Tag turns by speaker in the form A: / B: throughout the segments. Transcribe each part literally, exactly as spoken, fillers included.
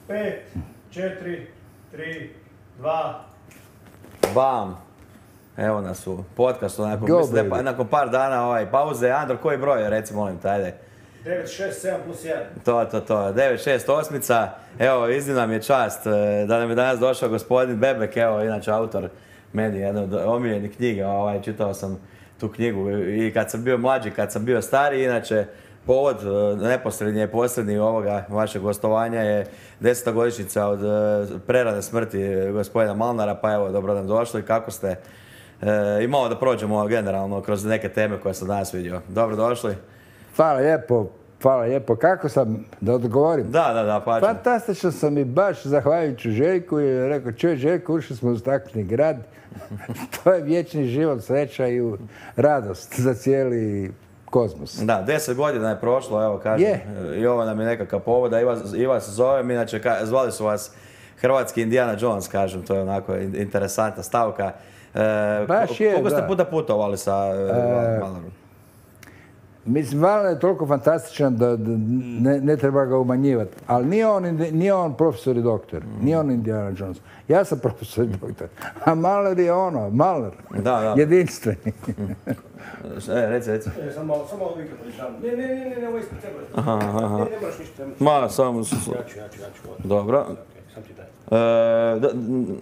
A: Pet, četiri, tri, dva.
B: Bam. Evo nas u podcastu, nakon,
C: Go,
B: mislim,
C: baby.
B: nakon par dana ovaj, pauze. Andro, koji broj, reci, molim te, ajde.
A: devet, šest, sedam plus jedan.
B: To, to, to, devet šest osmica. Evo, iznimna mi je čast eh, da nam je danas došao gospodin Bebek, evo, inače autor meni jedne od omiljenih knjiga, ovaj, čitao sam tu knjigu i kad sam bio mlađi, kad sam bio stariji, inače povod eh, neposrednji i posrednji ovoga vašeg gostovanja je deseta godišnjica od eh, prerane smrti eh, gospodina Malnara, pa evo, dobro nam došli, kako ste? Eh, I malo da prođemo generalno kroz neke teme koje sam danas vidio. Dobro došli.
C: Hvala lijepo, hvala lijepo. Kako sam, da odgovorim?
B: Da, da, da, pa
C: Fantastično sam i baš zahvaljujući Željku i rekao, čuj Željko, ušli smo u stakleni grad. To je vječni život, sreća i radost za cijeli kozmos.
B: Da, deset godina je prošlo, evo kažem,
C: Je.
B: i ovo nam je nekakav povod, a i vas, i vas zovem, inače ka- zvali su vas hrvatski Indiana Jones, kažem, to je onako in- interesantna stavka. E,
C: Baš
B: ko-
C: je,
B: Koliko ste
C: da.
B: puta putovali sa e, Malnarom?
C: Mislim, Malnar je toliko fantastičan da, da ne, ne treba ga umanjivati. Ali nije on, indi- nije on profesor i doktor. Nije on Indiana Jones. Ja sam profesor i doktor. A Malnar je ono, Malnar.
B: Da, da.
C: Jedinstveni.
B: E, reci, reci.
A: E, samo malo, samo malo mikrofon izžavam. Ne, ne, ne, ne, ne, ovo ispred tebe.
B: Aha, aha.
A: Ne, ne moraš ništa. ne moraš.
B: Ma, samo... s- s-
A: Ja ću, ja ću, ja ću. ovdje.
B: Dobro.
A: Ok, sam ti daj.
B: E, da,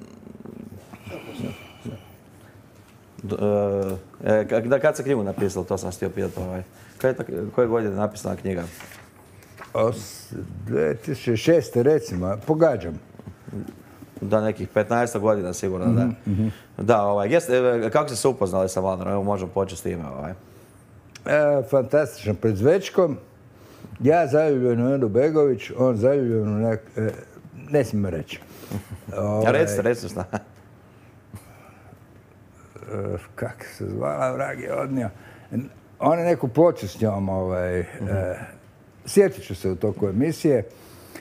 B: d- e, e, ka- da, kad se knjigu napisali, to sam htio pitati. Ovaj. Kad je tak- koje godine napisana knjiga?
C: Os, dvije tisuće šeste recimo, pogađam.
B: Da, nekih petnaest godina sigurno, da. Da, ovaj, gdje ste- e, kako ste se upoznali sa Malnarom? Evo, možemo početi s time. Ovaj.
C: E, fantastičan, pred Zvečkom. Ja zaljubljen u Enu Begović, on zaljubljen u nek... E, ne smijem reći.
B: Ja,
C: Ovaj,
B: recite, recite šta.
C: e, Kako se zvala, vrag je odnio. On je neku ploču s njom, ovaj, e, sjetit ću se u toku emisije. E,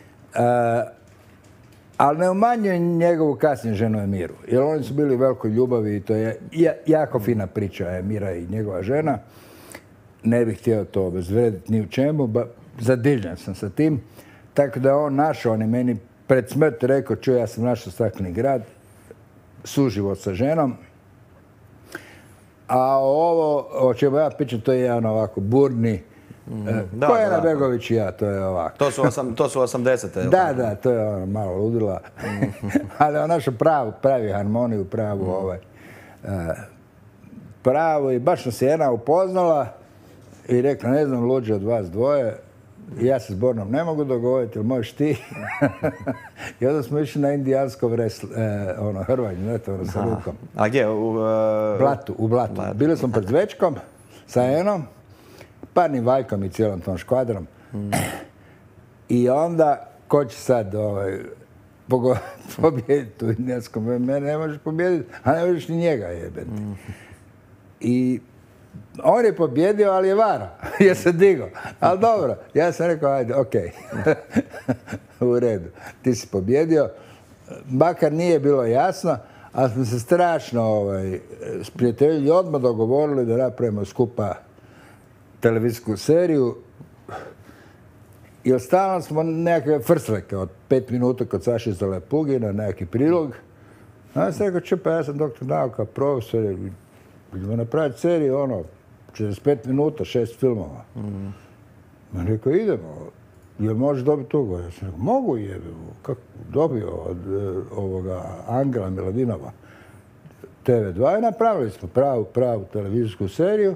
C: ali ne umanjujem njegovu kasniju ženu Emiru. Jer oni su bili u velikoj ljubavi i to je ja- jako fina priča Emira i njegova žena. Ne bih htio to obezvrediti ni u čemu, ba, zadivljen sam sa tim. Tako da on našao, on je meni pred smrt rekao, čuj, ja sam našao stakleni grad, suživot sa ženom. A ovo, o čemu ja pričam, to je jedan ovako burni, e,
B: da,
C: ko je
B: da.
C: Ena Begović i ja, to je ovako.
B: To su, osam, to su osamdesete. jel?
C: Da, da, to je ono malo ludila. Ali on našao pravu, pravi harmoniju, pravu ovaj, e, pravu i baš nas je jedna upoznala i rekla, ne znam, luđe od vas dvoje, ja se s Bornom ne mogu dogovoriti, ili možeš ti? I onda smo išli na indijansko vresl, e, ono, hrvanje, znate, ono, sa rukom.
B: A gdje? U, e,
C: Blatu, u Blatu.
B: Blatu.
C: Bili smo pred Zvečkom sa Enom, parnim Valjkom i cijelom tom škvadrom. I onda, ko će sad ovaj, pogo- pobijediti u indijanskom? Mene ne možeš pobijediti, a ne možeš ni njega jebeti. I on je pobjedio, ali je vara, jer se digao. Ali dobro, ja sam rekao, ajde, okej. U redu, ti si pobjedio. Makar nije bilo jasno, ali smo se strašno ovaj, sprijateljili i odmah dogovorili da napravimo skupa televizijsku seriju. I stalno smo nekakve frsleke od pet minuta kod Saše Zalepugina, neki prilog. A ja sam rekao, če pa ja sam doktor nauka, profesor, i idemo napraviti seriju, ono, četrdeset pet minuta, šest filmova. Mm. On rekao, idemo, jel možeš dobiti ugovor? Ja sam rekao, mogu jebimo, kako dobio od e, ovoga Angela Miladinova T V dva i napravili smo pravu, pravu televizijsku seriju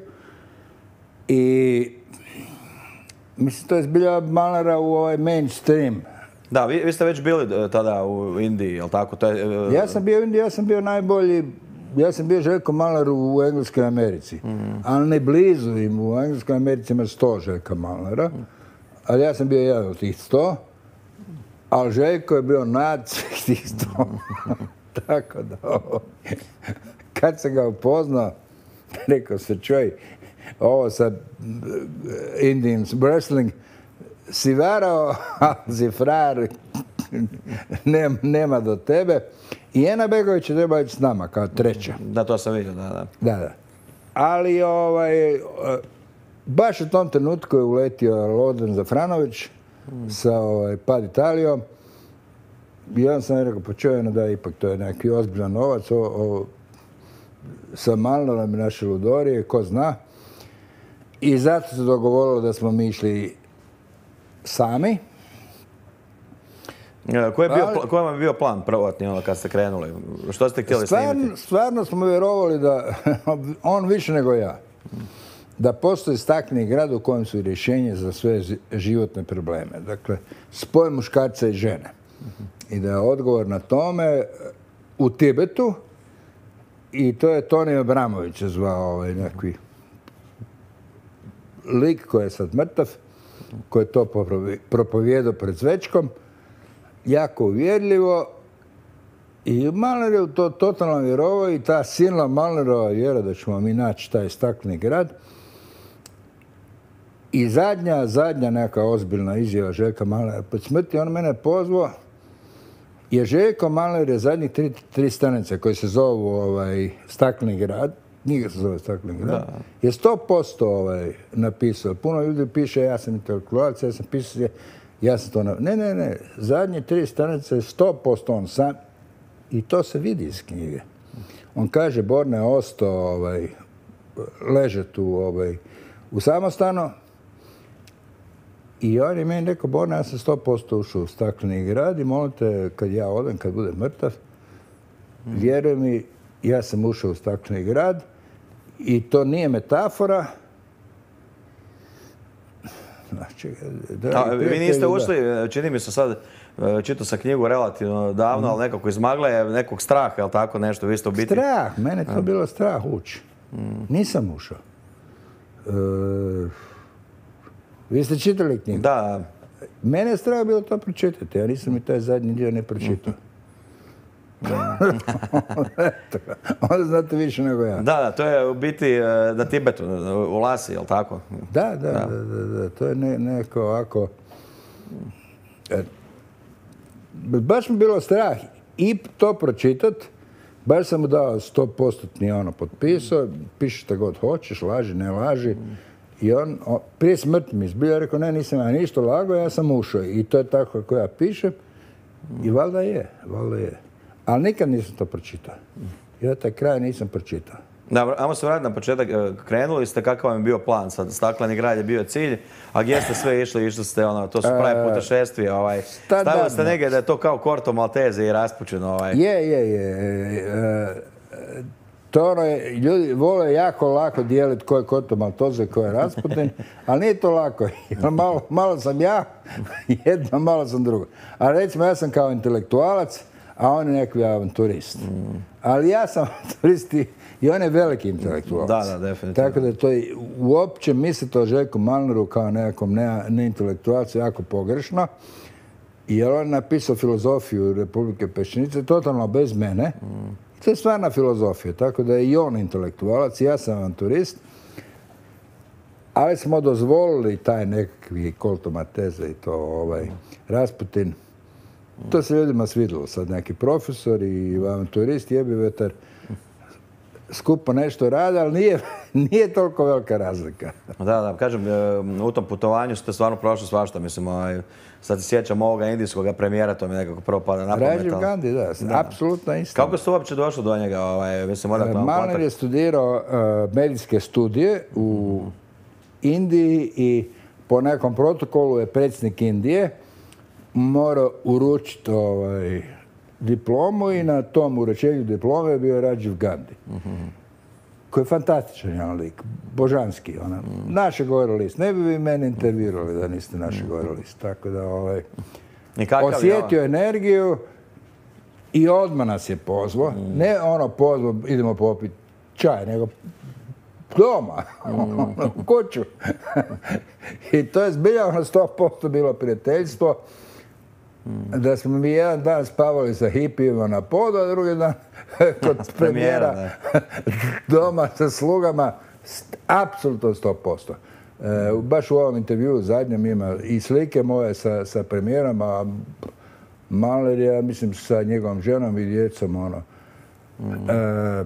C: i mislim, to je zbilja Malnara u ovaj mainstream.
B: Da, vi, vi ste već bili e, tada u Indiji, jel tako? To je, e,
C: Ja sam bio u Indiji, ja sam bio najbolji, ja sam bio Željko Malnar u Engleskoj Americi. Mm. Ali ne blizu im, u Engleskoj Americi ima sto Željka Malnara. Mm. Ali ja sam bio jedan od tih sto. Ali Željko je bio nad svih tih sto. Tako da, ovo, kad sam ga upoznao, rekao se, čuj, ovo sa Indian wrestling si varao, ali si frajer, nema, nema do tebe. I Ena Begović je treba ići s nama kao treća.
B: Da, to sam vidio, da, da.
C: Da, da. Ali ovaj, baš u tom trenutku je uletio Lodan Zafranović sa ovaj, Pad Italijom ja sam rekao, pa čujeno da ipak to je neki ozbiljan novac, o, o, sa Malnerom i naše ludorije, ko zna. I zato se dogovorilo da smo mi išli sami.
B: Koji je bio, ali, koji vam je bio plan prvotni ono kad ste krenuli? Što ste htjeli
C: stvarno,
B: snimiti?
C: Stvarno smo vjerovali da, on više nego ja, da postoji stakleni grad u kojem su rješenje za sve životne probleme. Dakle, spoj muškarca i žene. I da je odgovor na tome u Tibetu, i to je Toni Abramović zvao ovaj nekakvi lik koji je sad mrtav, koji je to propovijedao pred Zvečkom, jako uvjerljivo, i Malner je u to totalno vjerovao i ta silna Malnerova vjera da ćemo mi naći taj stakleni grad. I zadnja, zadnja neka ozbiljna izjava Željka Malnera pred smrti, on mene pozvao, jer Željko Malner je zadnjih tri, tri stranice koje se zovu ovaj, Stakleni grad, knjiga se zove Stakleni grad, da. Je sto posto ovaj, napisao. Puno ljudi piše ja sam intelektualac, ja sam pisao, ja sam to... Na... Ne, ne, ne, zadnje tri stranice je sto posto on sam i to se vidi iz knjige. On kaže, Borna je ostao, ovaj, leže tu ovaj, u samostanu, i on je meni rekao, Borna, ja sam sto posto ušao u Stakleni grad i molim te, kad ja odem, kad budem mrtav, mm. vjeruj mi, ja sam ušao u Stakleni grad i to nije metafora. Znači,
B: A, vi niste ušli, čini mi se sad, čitao sam knjigu relativno davno, mm. ali nekako iz magle, nekog straha, je li tako nešto, vi ste u biti...
C: Strah, mene to bilo strah ući. Mm. Nisam ušao. E, Vi ste čitali knjigu?
B: Da.
C: Mene je strah bilo to pročitati, ja nisam i taj zadnji dio ne pročitao. Onda znate više nego ja.
B: Da, da, to je u biti na Tibetu, u Lasi, je li tako?
C: Da, da, da, da, da. To je ne, neko ovako... Baš mi bilo strah i to pročitati. Baš sam mu dao sto posto ono potpisao, piši šta god hoćeš, laži, ne laži. I on, on prije smrti mi izbio, rekao, ne, nisam ja ništa lagao, ja sam ušao. I to je tako kako ja pišem. I valjda je, valjda je. Ali nikad nisam to pročitao. Ja taj kraj nisam pročitao.
B: Dobro, ajmo se vratiti na početak. Krenuli ste, kakav vam je bio plan? Sad, Stakleni grad je bio cilj, a gdje ste sve išli? Išli ste, ono, to su prave putešestvije. Ovaj. Stavili ste negdje da je to kao Corto Maltese i raspućeno. Ovaj.
C: Je, je, je. E, to ono je, ljudi vole jako lako dijeliti ko je Corto Maltese, ko je Rasputin, ali nije to lako. Malo, malo sam ja, jedno, malo sam drugo. Ali recimo, ja sam kao intelektualac, a on je nekakvi avanturist. Mm. Ali ja sam avanturist i on je veliki intelektualac.
B: Da, da, definitivno.
C: Tako da to je, uopće mislite o Željku Malneru kao nekakvom neintelektualcu jako pogrešno. Jer on je napisao filozofiju Republike Peščenice totalno bez mene. Mm. To je stvarna filozofija, tako da je i on intelektualac, ja sam avanturist. Ali smo dozvolili taj nekakvi Corto Maltese i to ovaj, Rasputin. To se ljudima svidjelo sad, neki profesor i avanturist, jebi vetar, skupo nešto rade, ali nije, nije toliko velika razlika.
B: Da, da, kažem, u tom putovanju ste stvarno prošli svašta, mislim, ovaj, sad se sjećam ovoga indijskog premijera, to mi nekako prvo pada na pamet.
C: Rajiv Gandhi, da, da, apsolutno istina.
B: Kako ste uopće došli do njega, ovaj, mislim, odakle vam kontakt?
C: Malner je studirao uh, medijske studije u mm. Indiji i po nekom protokolu je predsjednik Indije morao uručiti ovaj, diplomu i na tom uručenju diplome je bio Rajiv Gandhi. Mm-hmm. Koji je fantastičan jedan lik, božanski. Ona. Mm. Naše gore list. Ne bi vi mene intervjuirali da niste naše mm. gore list. Tako da ovaj, osjetio je energiju i odmah nas je pozvao. Mm. Ne ono pozvao, idemo popiti čaj, nego doma, mm. u kuću. I to je zbilja ono sto posto bilo prijateljstvo. Mm. Da smo mi jedan dan spavali sa hipijima na podu, a drugi dan kod premijera doma sa slugama, apsolutno sto posto. E, baš u ovom intervjuu zadnjem ima i slike moje sa, sa premijerom, a Malner je, mislim, sa njegovom ženom i djecom, ono. Mm. E,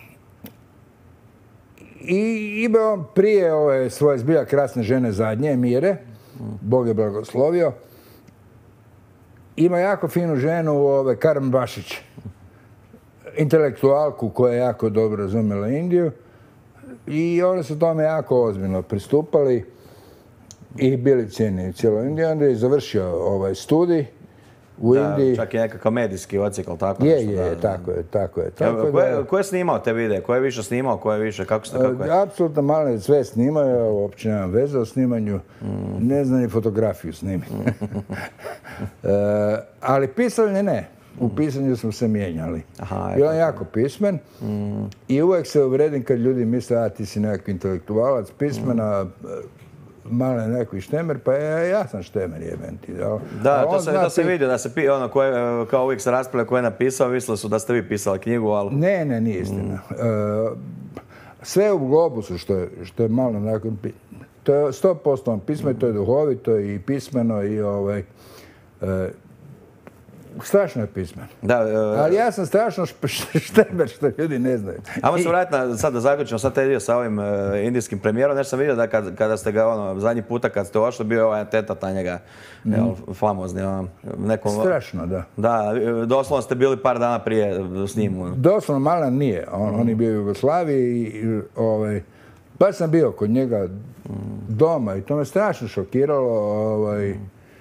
C: I ima on prije ove svoje zbilja krasne žene zadnje, Mire, mm. Bog je blagoslovio. ima jako finu ženu, ove, Karan Bašić, intelektualku koja je jako dobro razumjela Indiju i oni su tome jako ozbiljno pristupali i bili cijeni cijelo Indiju. Onda je završio ovaj studij u
B: Da,
C: Indiji.
B: čak i nekakav medijski ocijek, ali tako
C: Je,
B: nešto,
C: je,
B: da,
C: je,
B: da.
C: tako je, tako je.
B: Evo,
C: Tako
B: ko,
C: da-
B: je, ko je snimao te videe? Ko je više snimao, ko je više, kako ste, kako je?
C: Apsolutno malo sve snimaju, ja uopće nemam veze o snimanju, ne znam ni fotografiju snimiti. E, ali pisanje ne, u pisanju smo se mijenjali.
B: Aha,
C: I on
B: eto.
C: je jako pismen i uvijek se uvredim kad ljudi misle, a ti si nekakvi intelektualac, pismena, malo je nekakvi štemer, pa ja, ja sam štemer jeben ti. jel?
B: Da,
C: A
B: to
C: on
B: se,
C: zna
B: to se
C: pi-
B: vidio, da se pi, ono, ko je, kao uvijek se raspravlja ko je napisao, mislili su da ste vi pisali knjigu, ali...
C: Ne, ne, nije istina. E, sve u Globusu što je, što je malo nakon... pi- To je sto posto pismo i to je duhovito i pismeno i ovaj... e, strašno je pismeno.
B: Da, e,
C: Ali ja sam strašno šp- šteber što ljudi ne znaju.
B: Ajmo se
C: I-
B: vratiti na, sad da zaključimo sad taj dio sa ovim e, indijskim premijerom. Nešto sam vidio da kad, kada ste ga, ono, zadnji puta kad ste ošli, bio je ovaj teta na njega, jel, famozni, ono, nekom...
C: Strašno, da.
B: Da, e, doslovno ste bili par dana prije s njim. ono.
C: Doslovno Malan nije. On, on je bio u Jugoslaviji i, i, ovaj, baš sam bio kod njega doma i to me strašno šokiralo. Ovaj,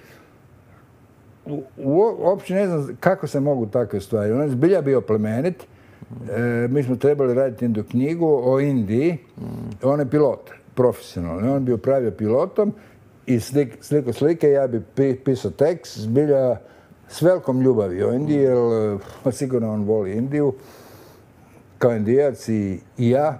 C: u, u- uopće ne znam kako se mogu takve stvari. On je zbilja bio plemenit. E, mi smo trebali raditi jednu knjigu o Indiji. On je pilot, profesionalni. On je bio pravio pilotom i slik, sliko slike, ja bi pi, pisao tekst, zbilja s velikom ljubavi o Indiji, jer eh, sigurno on voli Indiju, kao Indijac i, i ja.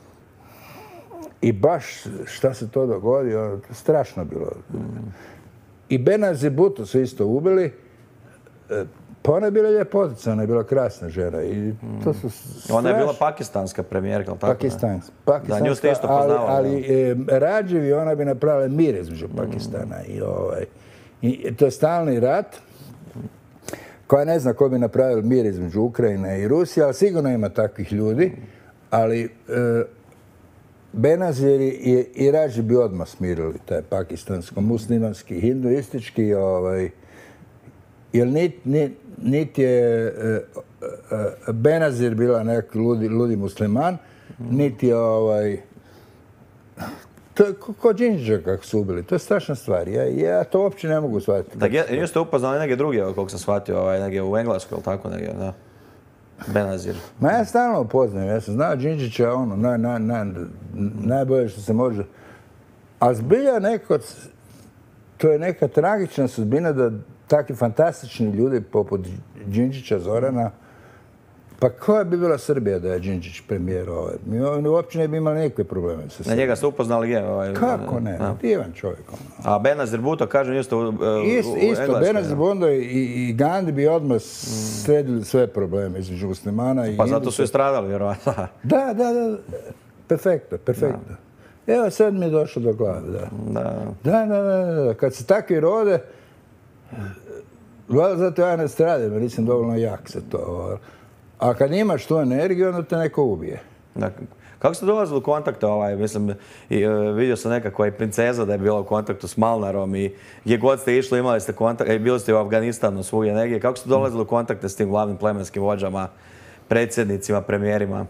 C: I baš šta se to dogodio, strašno bilo. I Benazir Bhutto su isto ubili. E, Pa ona je bila ljepotica, ona je bila krasna žena. I to su
B: Ona je bila
C: straš-
B: pakistanska premijerka, ali tako?
C: Pakistans,
B: Da, nju ste isto
C: ali,
B: poznavali.
C: ali e, Radževi, ona bi napravila mir između Pakistana i ovaj. I to je stalni rat koja ne zna ko bi napravil mir između Ukrajine i Rusije, ali sigurno ima takvih ljudi, ali e, Benazir i, i Radži bi odmah smirili taj pakistansko-muslimanski, hinduistički, ovaj, jer nit, nit, nit je e, e, Benazir bila neki ludi, ludi musliman, niti je ovaj... To je ko, ko Đinđića kako su ubili. To je strašna stvar. Ja, ja to uopće ne mogu shvatiti.
B: Da, nju ste upoznali neke druge, koliko sam shvatio, ovaj, negdje u Engleskoj, ili tako negdje, da. Benazir.
C: Ma ja stalno upoznajem. Ja sam znao Đinđića, ono, naj, naj, naj, najbolje što se može. A zbilja neko, to je neka tragična sudbina da takvi fantastični ljudi poput Đinđića, Zorana, pa koja bi bila Srbija da je Đinđić premijer ovaj? Mi oni uopće ne bi imali nikakve probleme sa
B: Na
C: Srbijom.
B: njega ste upoznali gdje? Ovaj,
C: Kako ne?
B: Da.
C: Divan čovjek. Ono.
B: A Benazir Bhutto, kaže, nju ste u, u,
C: Isto,
B: u
C: isto
B: Engleskoj,
C: Benazir Bhutto i, i Gandhi bi odmah sredili sve probleme između muslimana i
B: Pa zato
C: Indusa.
B: su i stradali, vjerovatno.
C: Da, da, da. Perfektno, perfektno. Evo sad mi je došlo do glave, da.
B: Da.
C: Da, da, da, da. Kad se takvi rode, valjda zato ja ne stradim, jer nisam dovoljno jak za to. A kad imaš tu energiju, onda te neko ubije.
B: Da. Kako ste dolazili u kontakte, ovaj, mislim, i, e, vidio sam nekako i princeza da je bila u kontaktu s Malnarom i gdje god ste išli imali ste kontakt, i bili ste u Afganistanu svugdje negdje. Kako ste dolazili u kontakte s tim glavnim plemenskim vođama, predsjednicima, premijerima?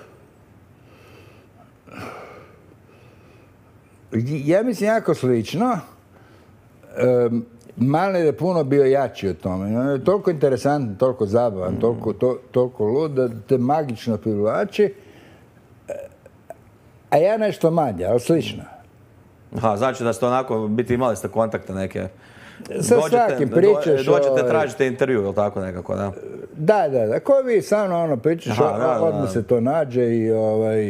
C: Ja mislim jako slično. Um, Malner je puno bio jači od tome. On je toliko interesantan, toliko zabavan, mm. toliko, to, toliko lud da te magično privlači. A ja nešto manje, ali slično.
B: Aha, znači da ste onako, biti imali ste kontakte neke.
C: Sa svakim pričaš,
B: Do, dođete,
C: ovaj-
B: tražite intervju, ili tako nekako, da?
C: Da, da, da. Ko vi sa mnom ono pričaš,
B: Aha, da, da,
C: odmah
B: da.
C: se to nađe i ovaj...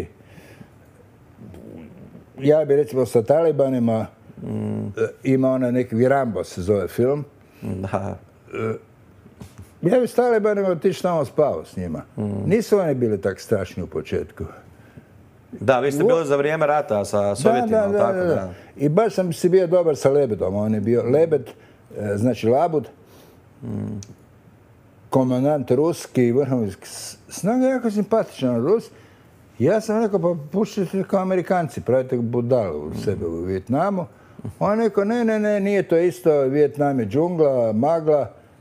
C: Ja bi recimo sa Talibanima mm. ima onaj neki Rambo se zove film.
B: Da.
C: Ja bi s Talibanima otišao tamo spavao s njima.
B: Mm.
C: Nisu oni bili tak strašni u početku.
B: Da, vi ste bili za vrijeme rata sa Sovjetima,
C: da,
B: ili
C: da,
B: tako,
C: da,
B: da.
C: da. I baš sam si bio dobar sa Lebedom. On je bio Lebed, e, znači Labud,
B: Mm.
C: komandant ruski, vrhovnički snaga, jako simpatičan Rus. Ja sam rekao, pa pušite kao Amerikanci, pravite budalu u sebe u Vijetnamu. On je rekao, ne, ne, ne, nije to isto, Vijetnam je džungla, magla,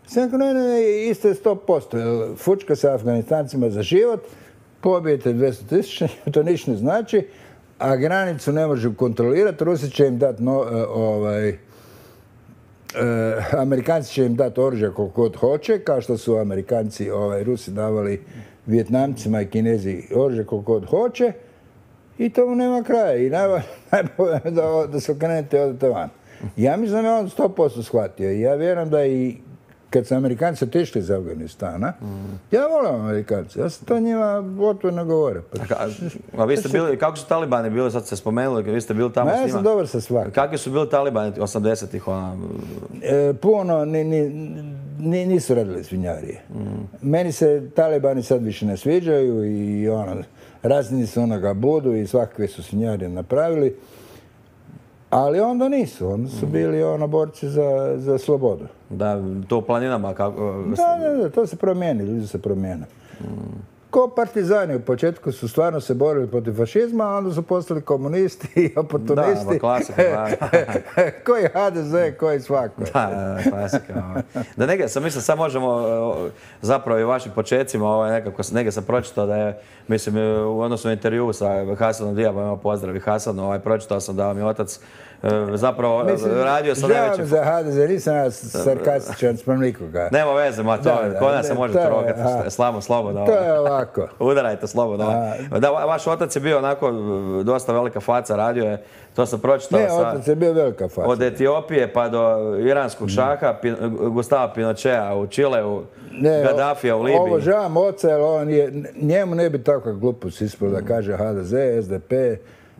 C: Sam rekao, ne, ne, isto je sto posto. Fučka sa Afganistancima za život, pobijete dvjesto tisuća, to ništa ne znači, a granicu ne može kontrolirati, Rusi će im dati, no, ovaj, e, Amerikanci će im dati oružje koliko god hoće, kao što su Amerikanci, ovaj, Rusi davali Vijetnamcima i Kinezi oružje koliko god hoće, i tomu nema kraja. I najbolje je da, da se okrenete i odete van. Ja mislim da je on sto posto shvatio. I ja vjerujem da i kad su Amerikanci otišli iz Afganistana, mm. ja volim Amerikanci, ja sam to njima otvoreno govorio. Pa,
B: a, a vi ste bili, kako su Talibani bili, sad ste spomenuli, vi ste bili tamo
C: ma,
B: s njima?
C: Ja sam dobar sa svakim.
B: Kakvi su bili Talibani osamdesetih? Ona...
C: E, puno ni, ni, ni, nisu radili svinjarije. Mm. Meni se Talibani sad više ne sviđaju i ono, razni su onoga budu i svakakve su svinjarije napravili. Ali onda nisu, onda su bili ono borci za, za slobodu.
B: Da, to u planinama kako...
C: Da, da, da, to se promijeni, ljudi se promijene. Mm. Ko partizani u početku su stvarno se borili protiv fašizma, a onda su postali komunisti i oportunisti.
B: Da, klasika, da.
C: Koji ha de ze, koji svako.
B: Da, klasika. Da neke, sam mislim, sad možemo, zapravo i u vašim početcima, ovaj, nekako, neke sam pročitao da je, mislim, u odnosu na intervju sa Hasanom Diabom, imamo pozdrav i Hasanu, ovaj, pročitao sam da vam je otac zapravo mislim, radio sa najvećim...
C: Žao za ha de ze, nisam ja sarkastičan sprem nikoga.
B: Nema veze, ma to, kod nas se možete rogati, slamo, slobodno.
C: To je ovako.
B: Udarajte slobodno. Da, vaš otac je bio onako dosta velika faca, radio je, to sam pročitao.
C: Ne, otac je bio velika faca.
B: Od Etiopije pa do iranskog šaha, pin, Gustava Pinochea u Čileu, ne, Gaddafija u Libiji.
C: Ovo žavam oca, jer on je, njemu ne bi takva glupost ispod da kaže ha de ze, es de pe.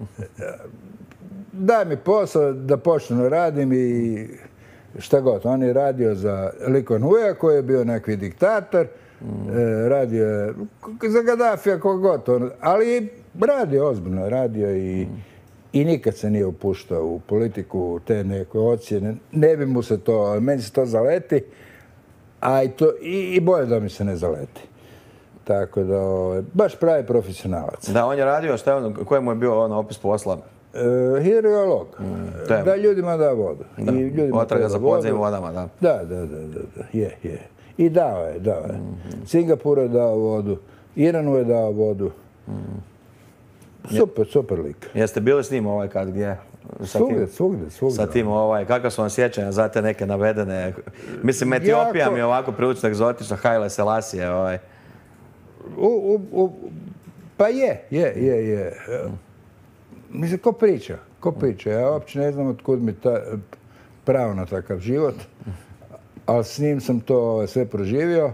C: Daj mi posao da počnu radim i šta god. On je radio za Lee Huja koji je bio nekakvi diktator, mm. e, radio je za Gaddafija kogod, ali radio ozbiljno, radio i, mm. i nikad se nije upuštao u politiku te neke ocjene. Ne bi mu se to, meni se to zaleti, a i, to, i, i bolje da mi se ne zaleti. Tako da, baš pravi profesionalac.
B: Da, on je radio, šta je on, koji mu je bio on opis posla?
C: Uh, hidrolog, mm, da ljudima da vodu.
B: Da. I ljudima otraga za podzemnim vodama, da.
C: Da, da, da, da, da, je, je. I dao je, dao je. Mm-hmm. Singapuru je dao vodu, Iranu je dao vodu. Mm. Super, super lik.
B: Jeste bili s njim ovaj kad gdje?
C: Svugdje, svugdje, svugdje.
B: Sa tim ovaj, kakva su vam sjećanja za te neke navedene? Mislim, Etiopija jako... mi je ovako prilično egzotična, Haile Selassie, ovaj.
C: U, u, u, pa je, je, je, je. Mislim, ko priča, ko priča. Ja uopće ne znam otkud mi ta, pravo na takav život, ali s njim sam to sve proživio.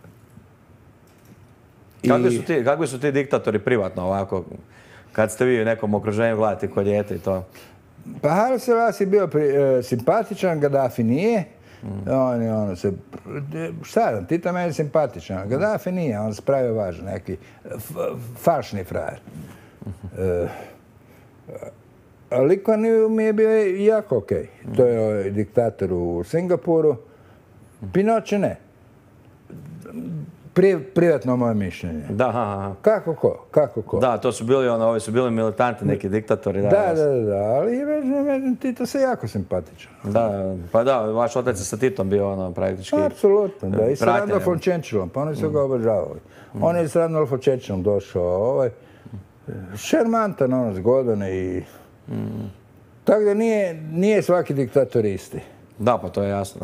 B: Kakvi su ti, kakvi su ti diktatori privatno ovako, kad ste vi u nekom okruženju gledati kod dijete i to?
C: Pa Haile Selassie je bio pri, e, simpatičan, Gaddafi nije. Mm. On je ono se, šta znam, Tito meni je simpatičan, Gaddafi nije, on se pravio važan, neki falšni frajer. Mm-hmm. e, Ali Lee mi je bio jako okej. Okay. To je diktator u Singapuru. Pinoche ne. Pri, privatno moje mišljenje.
B: Da, aha.
C: Kako ko? Kako ko?
B: Da, to su bili ono, ovi su bili militanti, neki diktatori.
C: Da, da, da, da, ali Tito se jako simpatičan.
B: Da, pa da, vaš otac je sa Titom bio ono praktički...
C: Apsolutno, da, i sa Randolfom Churchillom, pa oni su ga obožavali. Mm. On je s Randolfom Churchillom došao, ovaj, šermantan, ono, zgodan i... Mm. Tako da nije, nije svaki diktator isti.
B: Da, pa to je jasno.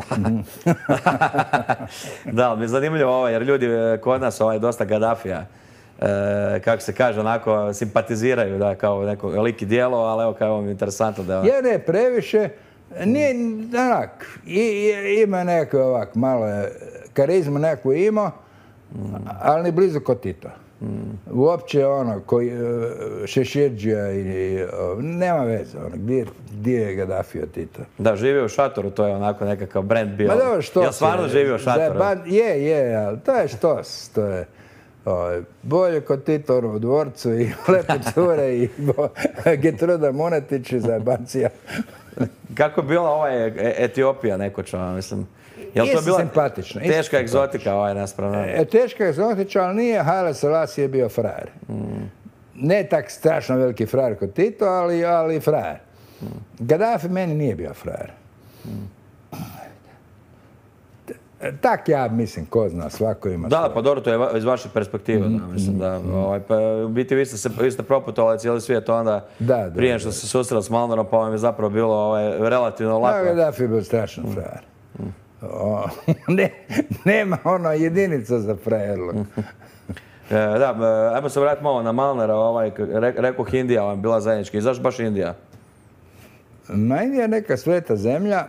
B: Da, mi je zanimljivo ovo, jer ljudi kod nas ovaj, dosta Gaddafija, e, kako se kaže, onako simpatiziraju, da, kao neko lik i djelo, ali evo kao mi interesantno da je...
C: Je, ne, previše, nije, onak, i, i, ima neko ovak, malo je, karizmu neku ima, mm. ali ni blizu kod Tita. Mm. Uopće ono, koji Šeširđija ili nema veze, ono, gdje, gdje je Gaddafi od Tita?
B: Da, živio u šatoru, to je onako nekakav brand bio.
C: Ma dobro, štos.
B: Ja stvarno živio u šatoru.
C: Ba, je, je, ali to je štos, to je o, bolje kod Tita ono, u dvorcu i lepe cure i Getruda Monetić i zajebancija.
B: Kako je bila ovaj Etiopija nekoća, mislim?
C: Jel to bila simpatična,
B: teška egzotika ovaj naspram?
C: E, teška egzotika, ali nije. Haile Selassie je bio frajer. Mm. Ne tak strašno veliki frajer kod Tito, ali, ali frajer. Mm. Gaddafi meni nije bio frajer. Mm. Tak ja mislim, ko zna, svako ima
B: Da,
C: svoje.
B: pa dobro, to je va- iz vaše perspektive, da, mislim da, ovaj, pa u biti vi ste se, vi ste proputovali cijeli svijet onda,
C: Da, da,
B: prije
C: da.
B: što ste se susreli s Malnorom, pa vam je zapravo bilo ovaj, relativno lako.
C: Da, Gaddafi je bio strašan frajer. O, ne, nema ono jedinica za frajerluk.
B: E, da, e, ajmo se vratiti malo na Malnera, ovaj, re, rekoh Indija vam je bila zajednička. I zašto baš Indija?
C: Ma Indija je neka sveta zemlja.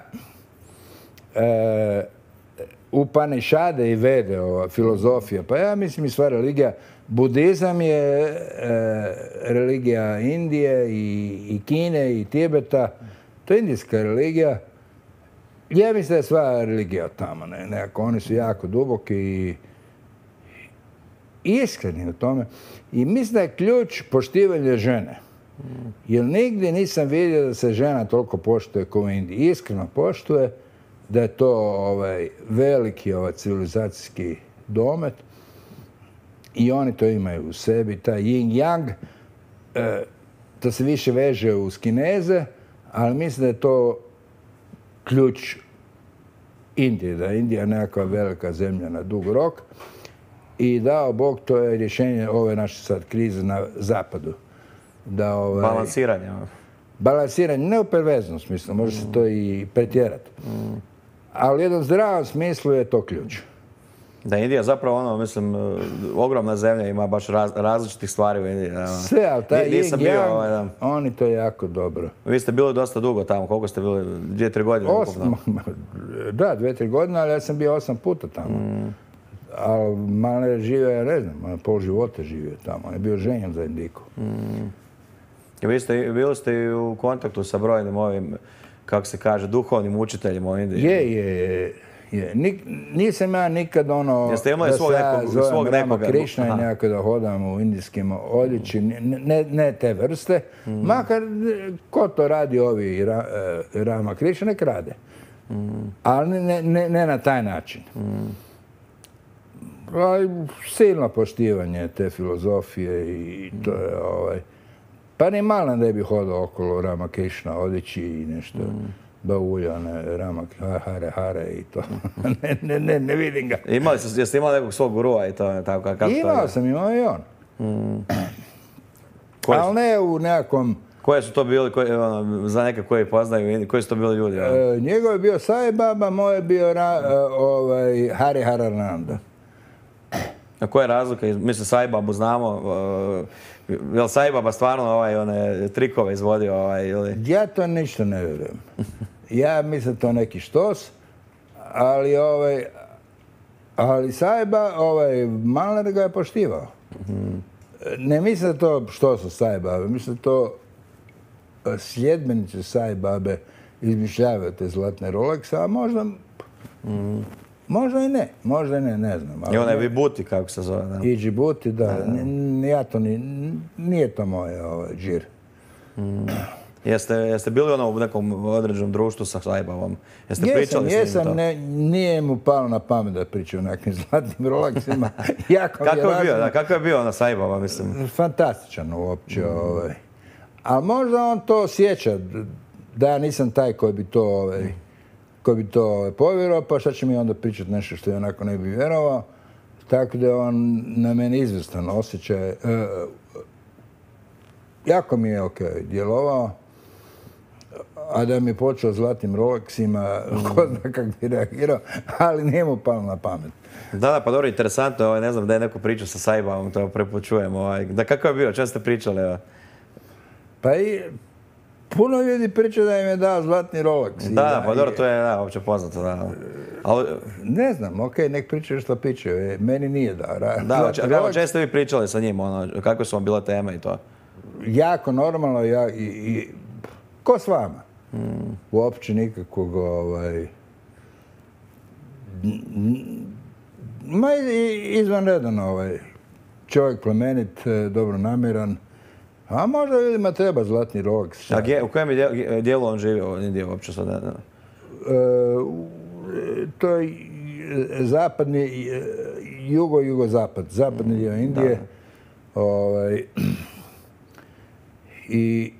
C: E, Upanišade i Vede, ova filozofija, pa ja mislim i sva religija. Budizam je e, religija Indije i, i Kine i Tibeta. To je indijska religija. Ja mislim da je sva religija od tamo, ne, nekako, oni su jako duboki i iskreni u tome. I mislim da je ključ poštivanje žene. Jer nigdje nisam vidio da se žena toliko poštuje kao u Indiji. Iskreno poštuje, da je to ovaj, veliki ovaj, civilizacijski domet i oni to imaju u sebi, taj yin-yang, e, to se više veže uz Kineze, ali mislim da je to ključ Indije, da je Indija nekakva velika zemlja na dug rok i dao Bog, to je rješenje ove naše sad krize na zapadu. Da, ovaj,
B: Balansiranje.
C: Balansiranje, ne u perveznom smislu, može se to i pretjerati. Ali u jednom zdravom smislu je to ključ.
B: Da, Indija zapravo ono, mislim, e, ogromna zemlja, ima baš raz, različitih stvari u Indiji. da, ono.
C: Sve, ali taj
B: Ni- nisam
C: yin
B: bio,
C: yang,
B: ovaj, da.
C: oni to jako dobro.
B: Vi ste bili dosta dugo tamo, koliko ste bili? Dvije, tri godine?
C: Osam,
B: ukupno?
C: da, dve, tri godine, ali ja sam bio osam puta tamo. Ali Malner je živio, ja ne znam, pol života živio tamo. On je bio ženjen za Indiku.
B: I vi ste, bili ste i u kontaktu sa brojnim ovim, kako se kaže, duhovnim učiteljima u Indiji.
C: Je, je, je. je. Nik, nisam ja nikad ono...
B: Jeste imali
C: da
B: svog
C: se ja
B: nekog-
C: zovem
B: svog
C: Rama
B: nekoga?
C: Krišna i
B: Aha.
C: nekako da hodam u indijskim odjeći. Ne, ne, ne te vrste. Makar, ko to radi ovi Ra, eh, Rama Krišna, nek rade. Ali ne, ne, ne na taj način. Pa, silno poštivanje te filozofije i to je ovaj... Pa ni malo ne bi hodao okolo Rama Krišna odjeći i nešto baulja, ne, Rama hare hare i to. ne, ne, ne, ne vidim ga.
B: Imali ste, jeste imali nekog svog gurua i to, tako, kako to
C: Imao
B: je?
C: sam, imao i on.
B: Koji su-
C: Ali ne u nekakvom...
B: Koje su to bili, koji, ono, za neke koji poznaju, u Indiji, koji su to bili ljudi? ono?
C: E, njegov je bio Sai Baba, moj je bio ra, e, ovaj, Hari Harananda.
B: A koja je razlika? iz- Mislim, Saibabu znamo. Uh, je li Saibaba stvarno ovaj, one trikove izvodio? Ovaj, ili...
C: Ja to ništa ne vjerujem. Ja mislim to neki štos, ali ovaj, ali Sajba, ovaj, Malner ga je poštivao. Ne mislim da to što su Sajbabe, mislim da to e, sljedbenice Sajbabe izmišljavaju te zlatne Rolexe, a možda, možda i ne, možda i ne, ne znam.
B: I
C: ali
B: onaj
C: ne-
B: Vibuti, kako se zove. Da.
C: I Džibuti, da, n- ja to ni, nije to moj ovaj, džir.
B: Jeste, jeste bili ono u nekom određenom društvu sa Saibavom? Jeste
C: Jesam,
B: pričali s njim
C: jesam,
B: to?
C: ne, nije mu palo na pamet da priča o nekim zlatnim Roleksima. Jako mi
B: Kako je bio,
C: razumno-
B: da, kako je bio ona Saibaba, mislim?
C: Fantastičan uopće. Ovaj. A možda on to osjeća, da ja nisam taj koji bi to, ovaj, koji bi to ovaj, povjerovao, pa šta će mi onda pričati nešto što je onako ne bi vjerovao. Tako da je on na mene izvrstan osjećaj. E, jako mi je ok djelovao. A da mi je počeo zlatnim Rolexima, ko zna kako bi reagirao, ali nije mu palo na pamet.
B: Da, da, pa dobro, interesantno je, ovaj, ne znam da je neko pričao sa Saibavom, to prvi put čujem. Ovaj. Da, kako je bio, čemu ste pričali? Evo?
C: Pa i puno ljudi priča da im je dao zlatni Rolex. I
B: Da, da, pa
C: i-
B: dobro, to je da, opće poznato. Da. Ali,
C: Ne znam, ok, nek pričaju što pričaju. Meni nije dao. ra-
B: da,
C: zlatni
B: a kako
C: Rolex.
B: često ste vi pričali sa njim, ono, kako su vam bile teme i to?
C: Jako normalno, ja, i, i, ko s vama. Uopće nikakvog, ovaj... Ma i- izvanredan ovaj. Čovjek plemenit, e, dobronamjeran. A možda ljudima treba zlatni Rolex.
B: A gdje, u kojem je dijelu- dijelu on živio u Indiji uopće sad? Ne, ne.
C: E, u- e, to je e, zapadni, e, jugo, jugozapad, zapadni dio Indije. Ovaj, I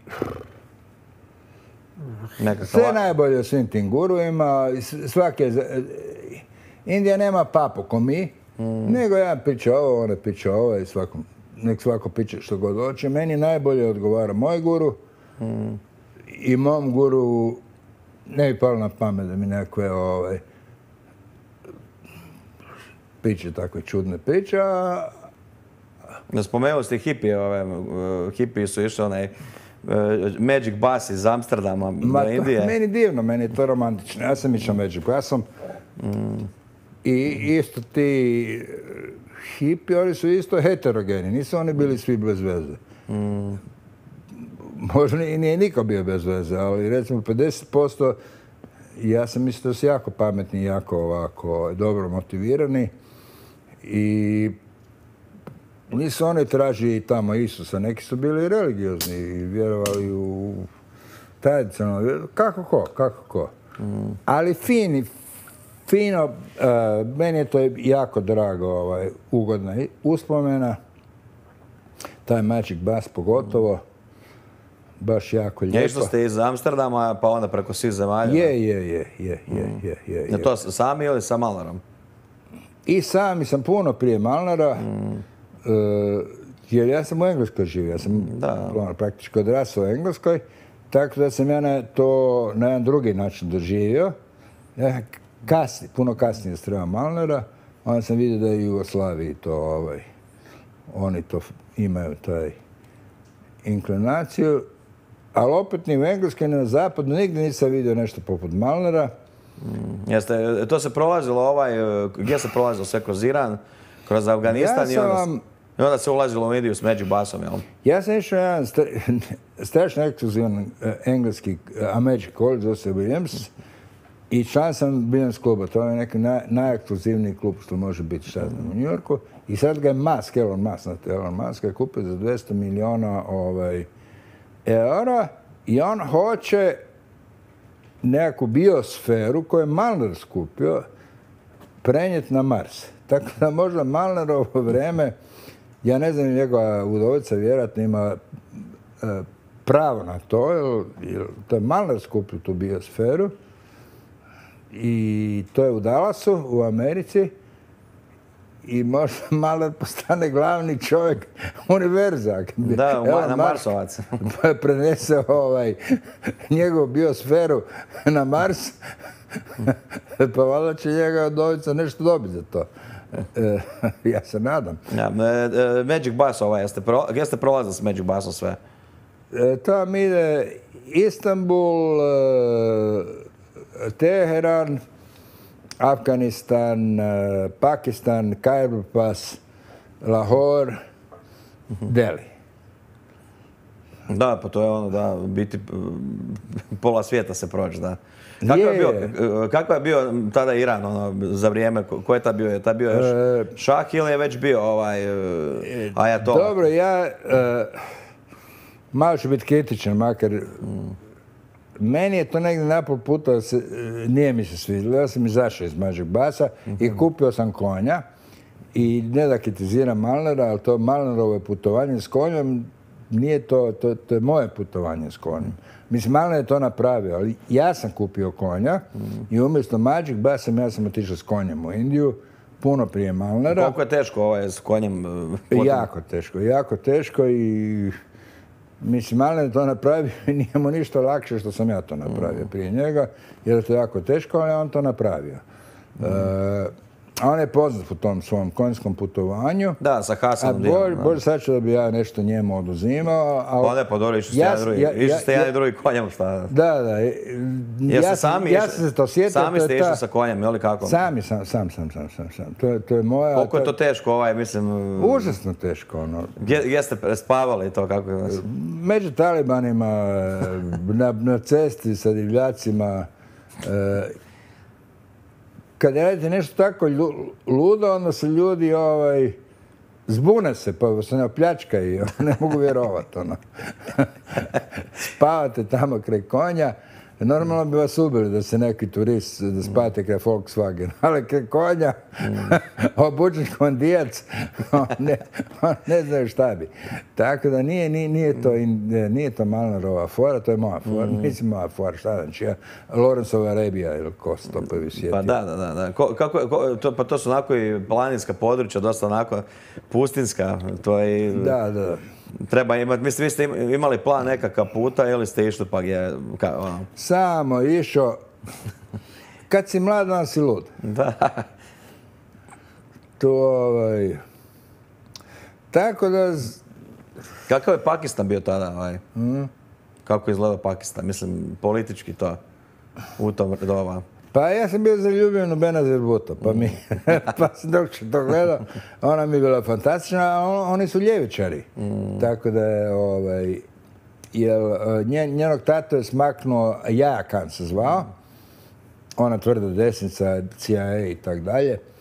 B: Nekakav,
C: sve najbolje o svim tim guruima, s- svaki je za- Indija nema papu ko mi, mm. nego jedan piće ovo, one piće ovo i svako, nek svako piće što god hoće. Meni najbolje odgovara moj guru mm. i mom guru ne bi palo na pamet da mi nekakve ovaj, piće takve čudne priče.
B: Spomenuo ste hipije, ove, hipiji su išli onaj Magic Bus iz Amsterdama
C: Ma,
B: do Indije.
C: Meni divno, meni je to romantično. Ja sam išao Magic Busom mm. i isto ti hipi, oni su isto heterogeni, nisu oni bili svi bez veze. Mm. Možda i nije niko bio bez veze, ali recimo pedeset posto ja sam mislio da su jako pametni, jako ovako dobro motivirani i nisu oni tražili tamo Isusa, neki su bili religiozni i vjerovali u tradicionalno, kako ko, kako ko. Mm. Ali fini, fino, uh, meni je to jako drago, ovaj, ugodna uspomena, taj Magic Bus pogotovo, baš jako lijepo.
B: Je što ste iz Amsterdama, pa onda preko svih zemalja?
C: Je, je, je, je, je,
B: mm.
C: je, je, je.
B: Je to sami ili sa Malnarom?
C: I sami sam puno prije Malnara, mm. Uh, jer ja sam u Engleskoj živio, ja sam ono, praktički odrasao u Engleskoj, tako da sam ja na to na jedan drugi način doživio. Ja kasni, puno kasnije strema Malnara, onda sam vidio da i u Jugoslaviji to, ovaj, oni to imaju taj inklinaciju, ali opet ni u Engleskoj ni na zapadu nigdje nisam vidio nešto poput Malnara.
B: Mm. Jeste, to se prolazilo ovaj, gdje se prolazilo sve kroz Iran? Kroz Afganistan ja i, onda, vam, i onda se ulazilo u Indiju s Magic Busom, jel?
C: Ja sam išao jedan strašno ekskluzivan uh, engleski uh, Magic College, zove se Williams, i član sam Williams kluba. To je neki naj, najekskluzivniji klub što može biti šta znam u New Yorku. I sad ga je Musk, Elon Musk, znate, Elon Musk je kupio za dvjesto milijuna ovaj, eura i on hoće nekakvu biosferu koju je Malnar skupio prenijeti na Mars. Tako da možda Malnarovo vrijeme, ja ne znam, njegova udovica vjerojatno ima e, pravo na to, jer, jer to je Malnar skupio tu biosferu i to je u Dallasu, u Americi i možda Malnar postane glavni čovjek univerza.
B: Da, Evo, na Marsovac.
C: Prenese ovaj, njegovu biosferu na Mars, pa valjda će njega udovica nešto dobiti za to. E, ja se nadam.
B: Ja, e, Magic Bus, ovaj, jeste, pro, gdje ste prolazili s Magic Busom sve?
C: E, to mi ide Istanbul, e, Teheran, Afganistan, e, Pakistan, Khyber Pass, Lahore, uh-huh. Delhi.
B: Da, pa to je ono, da, biti pola svijeta se proći, da. Kako je, je bio, kako je bio tada Iran ono, za vrijeme, ko je tad bio? Je tad bio još e, šah ili je već bio ovaj ajatola?
C: Dobro, ja e, malo ću biti kritičan, makar mm. meni je to negdje napol puta, se, nije mi se svidjelo. Ja sam izašao iz Magic Busa mm-hmm. i kupio sam konja i ne da kritiziram Malnara, ali to Malnarovo putovanje s konjem nije to, to, to je moje putovanje s konjem. Mislim, Malnar je to napravio, ali ja sam kupio konja mm. i umjesto Magic Busa ja sam otišao s konjem u Indiju, puno prije Malnara.
B: Koliko je teško ovaj s konjem? Potom...
C: Jako teško, jako teško i mislim, Malnar je to napravio i nije mu ništa lakše što sam ja to napravio mm. prije njega, jer je to jako teško, ali on to napravio. Mm. E, A on je poznat u tom svom konjskom putovanju.
B: Da, sa Hasanom.
C: A Bože, Bože, sad ću da bi ja nešto njemu oduzimao.
B: A pa ne, pa dobro, išli ste jedan drugi. Ja, išli ste jedan ja, drugi konjem, šta?
C: Da, da. Ja,
B: sami
C: ja sam se to sjetio.
B: Sami ste išli sa konjem, ili kako?
C: Sami, sam, sam, sam, sam, sam. sam. To, to je moja...
B: Koliko je to teško, ovaj, mislim...
C: Užasno teško, ono.
B: Gdje, gdje ste spavali to, kako je?
C: Među talibanima, na, na cesti sa divljacima. E, kad radite nešto tako ludo, onda se ljudi ovaj, zbune se, pa se ne opljačkaju i ne mogu vjerovati. Ono. Spavate tamo kraj konja. Normalno bi vas ubili da se neki turist, da spate kraj Volkswagen, ali kraj konja, obučen kondijac, on ne, on ne znaju šta bi. Tako da nije, nije, nije to, nije to Malnerova fora, to je moja fora, mislim moja fora, šta znači ja, Lawrenceova Arabija ili ko se to prvi sjetio.
B: Pa da, da, da. da. Ko, kako, ko, to, pa to su onako i planinska područja, dosta onako pustinska, to je...
C: Da, da.
B: Treba imati, mislim, vi ste imali plan nekakav puta ili ste išli pa gdje, ka, ono?
C: Samo išao, kad si mlad, onda si lud.
B: Da.
C: To, ovaj... Tako da...
B: Kakav je Pakistan bio tada, ovaj?
C: Mm.
B: Kako je izgledao Pakistan? Mislim, politički to, u tom doba.
C: Pa ja sam bio zaljubljen u Benazir Bhutto, pa mi, pa sam dok što to gledao, ona mi je bila fantastična, a on, oni su ljevičari. Mm. Tako da je, ovaj, jel, njen, njenog tato je smaknuo, Yahya Khan se zvao, ona tvrda desnica, C I A i tak dalje. E,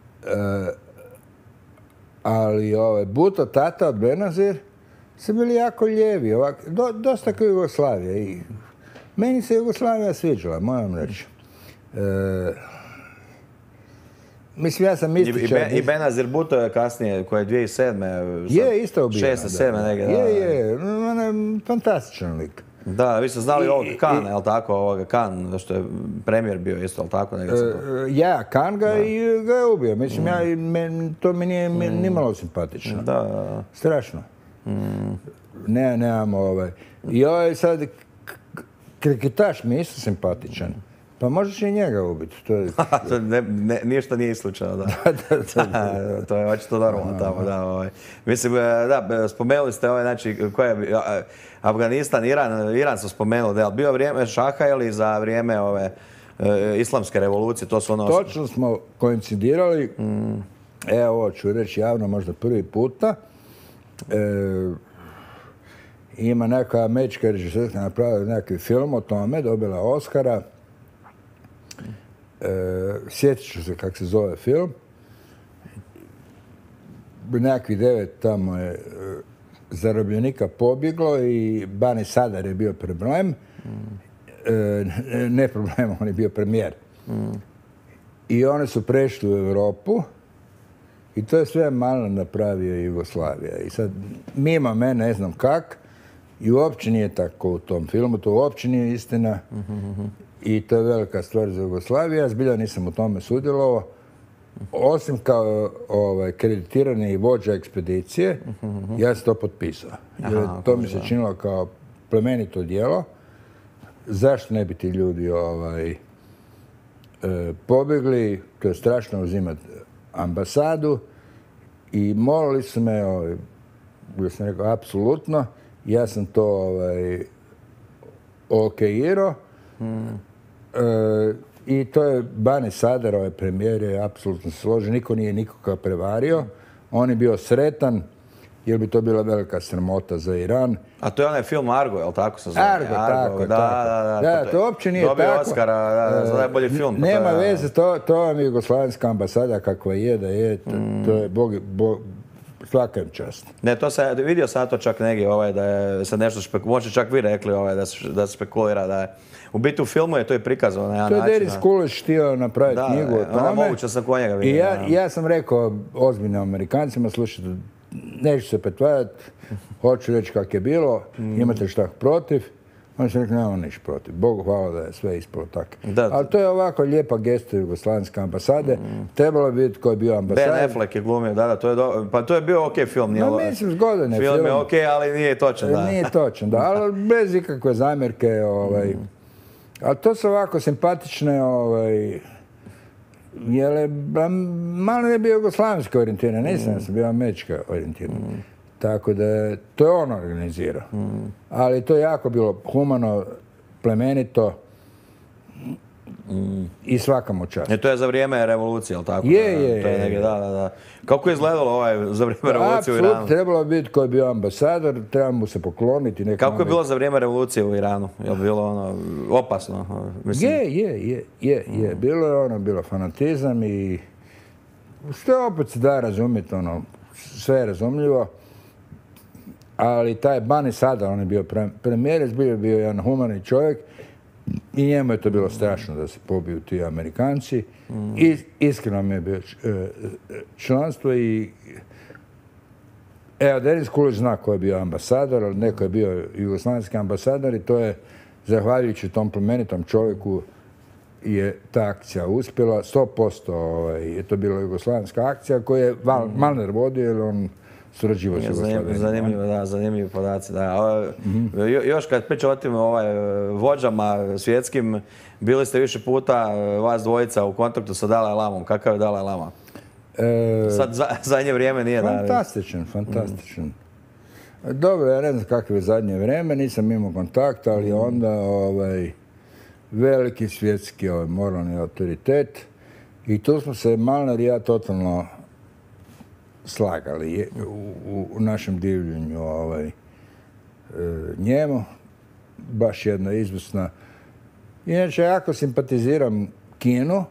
C: ali ovaj, Bhutto, tata od Benazir, su bili jako lijevi, ovak, do, dosta kao Jugoslavija. I meni se Jugoslavija sviđala, moram reći. E, mislim, ja sam ističan...
B: I, I Benazir Bhutto je kasnije, koja je dvije tisuće sedme
C: Je, isto ubijena.
B: šeste, sedme negdje, da.
C: Je, je, on je fantastičan lik.
B: Da, vi ste znali ovog Khan, je li tako, ovoga Khan, što je premijer bio isto, je li tako? Negdje se to...
C: Ja, Khan ga, i, ga je ubio. Mislim, mm. ja, men, to mi nije mm. nimalo simpatično.
B: Da, da.
C: Strašno. Mm. Ne, nemamo ovaj... I ovaj sad, kriketaš mi je isto simpatičan. Pa možeš i njega ubiti. To je...
B: to ne, ne, ništa nije isključeno, da.
C: da, da, da.
B: To je očito normalno tamo, da. Ovaj. Mislim, da, spomenuli ste ovaj, znači, koja je Afganistan, Iran, Iran su spomenuli, da je bio vrijeme šaha ili za vrijeme ove e, islamske revolucije, to su ono...
C: Točno smo koincidirali, mm. evo ovo ću reći javno možda prvi puta, e, ima neka američka režiserska napravila neki film o tome, dobila Oscara. E, sjetit ću se kako se zove film. Nekakvih devet tamo je e, zarobljenika pobjeglo i Bani Sadar je bio problem. Mm. E, ne problem, on je bio premijer. Mm. I oni su prešli u Europu i to je sve malo napravio Jugoslavija. I sad, mimo mene, ne znam kak, i uopće nije tako u tom filmu, to uopće nije istina. Mm-hmm. I to je velika stvar za Jugoslaviju. Ja zbilja nisam u tome sudjelovao. Osim kao ovaj, kreditirani vođa ekspedicije, uh-huh. ja sam to potpisao. Jer Aha, to mi se činilo kao plemenito djelo. Zašto ne bi ti ljudi ovaj, e, pobjegli? To je strašno uzimati ambasadu. I molili su me, ovaj, ja sam rekao, apsolutno. Ja sam to ovaj, okejirao. Hmm. E, I to je Bani Sadar, ovaj premijer, je apsolutno složen. Niko nije nikoga prevario. On je bio sretan, jer bi to bila velika sramota za Iran.
B: A to je onaj film Argo, je li tako se zove?
C: Argo, Argo tako,
B: da,
C: tako.
B: Da,
C: da, da, to uopće nije
B: dobio
C: tako.
B: Dobio Oscara da, za najbolji film.
C: Nema
B: to je,
C: veze, to, to vam je jugoslavenska ambasada kakva je, da je, to, mm. to je bog, bog, svaka im čast.
B: Ne, to se, vidio sam to čak negdje, ovaj, da je sad nešto špek, možda čak vi rekli ovaj, da, se, da se spekulira da je. U biti u filmu je to i prikazano na jedan
C: način. To je
B: način,
C: Deris Kulić htio napraviti
B: da,
C: knjigu o tome.
B: Da, moguće sam ko njega vidio.
C: I ja, ja sam rekao ozbiljnim Amerikancima, slušajte, neću se pretvarati, hoću reći kak je bilo, mm. imate šta protiv. Oni su rekli, nemamo ništa protiv. Bogu hvala da je sve ispalo tako. Ali to je ovako lijepa gesta Jugoslavenske ambasade. Mm. Trebalo bi vidjeti ko je bio ambasador.
B: Ben Affleck je glumio, da, da, to je, do... pa to je bio okej okay film. Nije
C: no, mislim, zgodan je film.
B: Film je okej, okay, ali nije točan, da.
C: Nije točan, da, ali bez ikakve zamjerke, ovaj... Mm. Ali to su ovako simpatične, ovaj... Jer je, malo je bio jugoslavenski orijentiran, nisam, mm. sam bio američki orijentiran. Mm. Tako da, to je on organizirao. Mm. Ali to je jako bilo humano, plemenito mm. i svaka mu čast.
B: E, to je za vrijeme revolucije, ali tako?
C: Je, je,
B: to je negdje, da, da, da. Kako je izgledalo ovaj za vrijeme revolucije u Iranu?
C: Apsolutno, trebalo biti ko je bio ambasador, treba mu se pokloniti.
B: Kako je bilo za vrijeme revolucije u Iranu? Je li bilo ono opasno? Mislim...
C: Je, je, je, je, je. Bilo je ono, bilo fanatizam i što opet se da razumjeti, ono, sve je razumljivo. Ali taj Bani Sadar, on je bio premijer, bio je bio jedan humani čovjek I njemu je to bilo strašno da se pobiju ti Amerikanci. I iskreno mi je bio članstvo i evo, Denis Kulić zna ko je bio ambasador, ali neko je bio jugoslavenski ambasador i to je, zahvaljujući tom plemenitom čovjeku, je ta akcija uspjela. sto posto ovaj, je to bila jugoslavenska akcija koju je Val, Malner vodio jer on surađivao s Jugoslavenima.
B: Zanimljivo, da, zanimljivi podaci. Da. Mm-hmm. Jo, još kad pričamo o tim ovaj, vođama svjetskim, bili ste više puta vas dvojica u kontaktu sa Dalaj Lamom. Kakav je Dalaj Lama? E, Sad za, zadnje vrijeme nije.
C: Fantastičan, da, fantastičan. Mm. Dobro, ja ne znam kakav je zadnje vrijeme, nisam imao kontakta, ali onda ovaj, veliki svjetski ovaj, moralni autoritet. I tu smo se Malner i ja totalno slagali u, u, u našem divljenju ovaj, e, njemu. Baš jedna izvrsna. Inače, jako simpatiziram Kinu,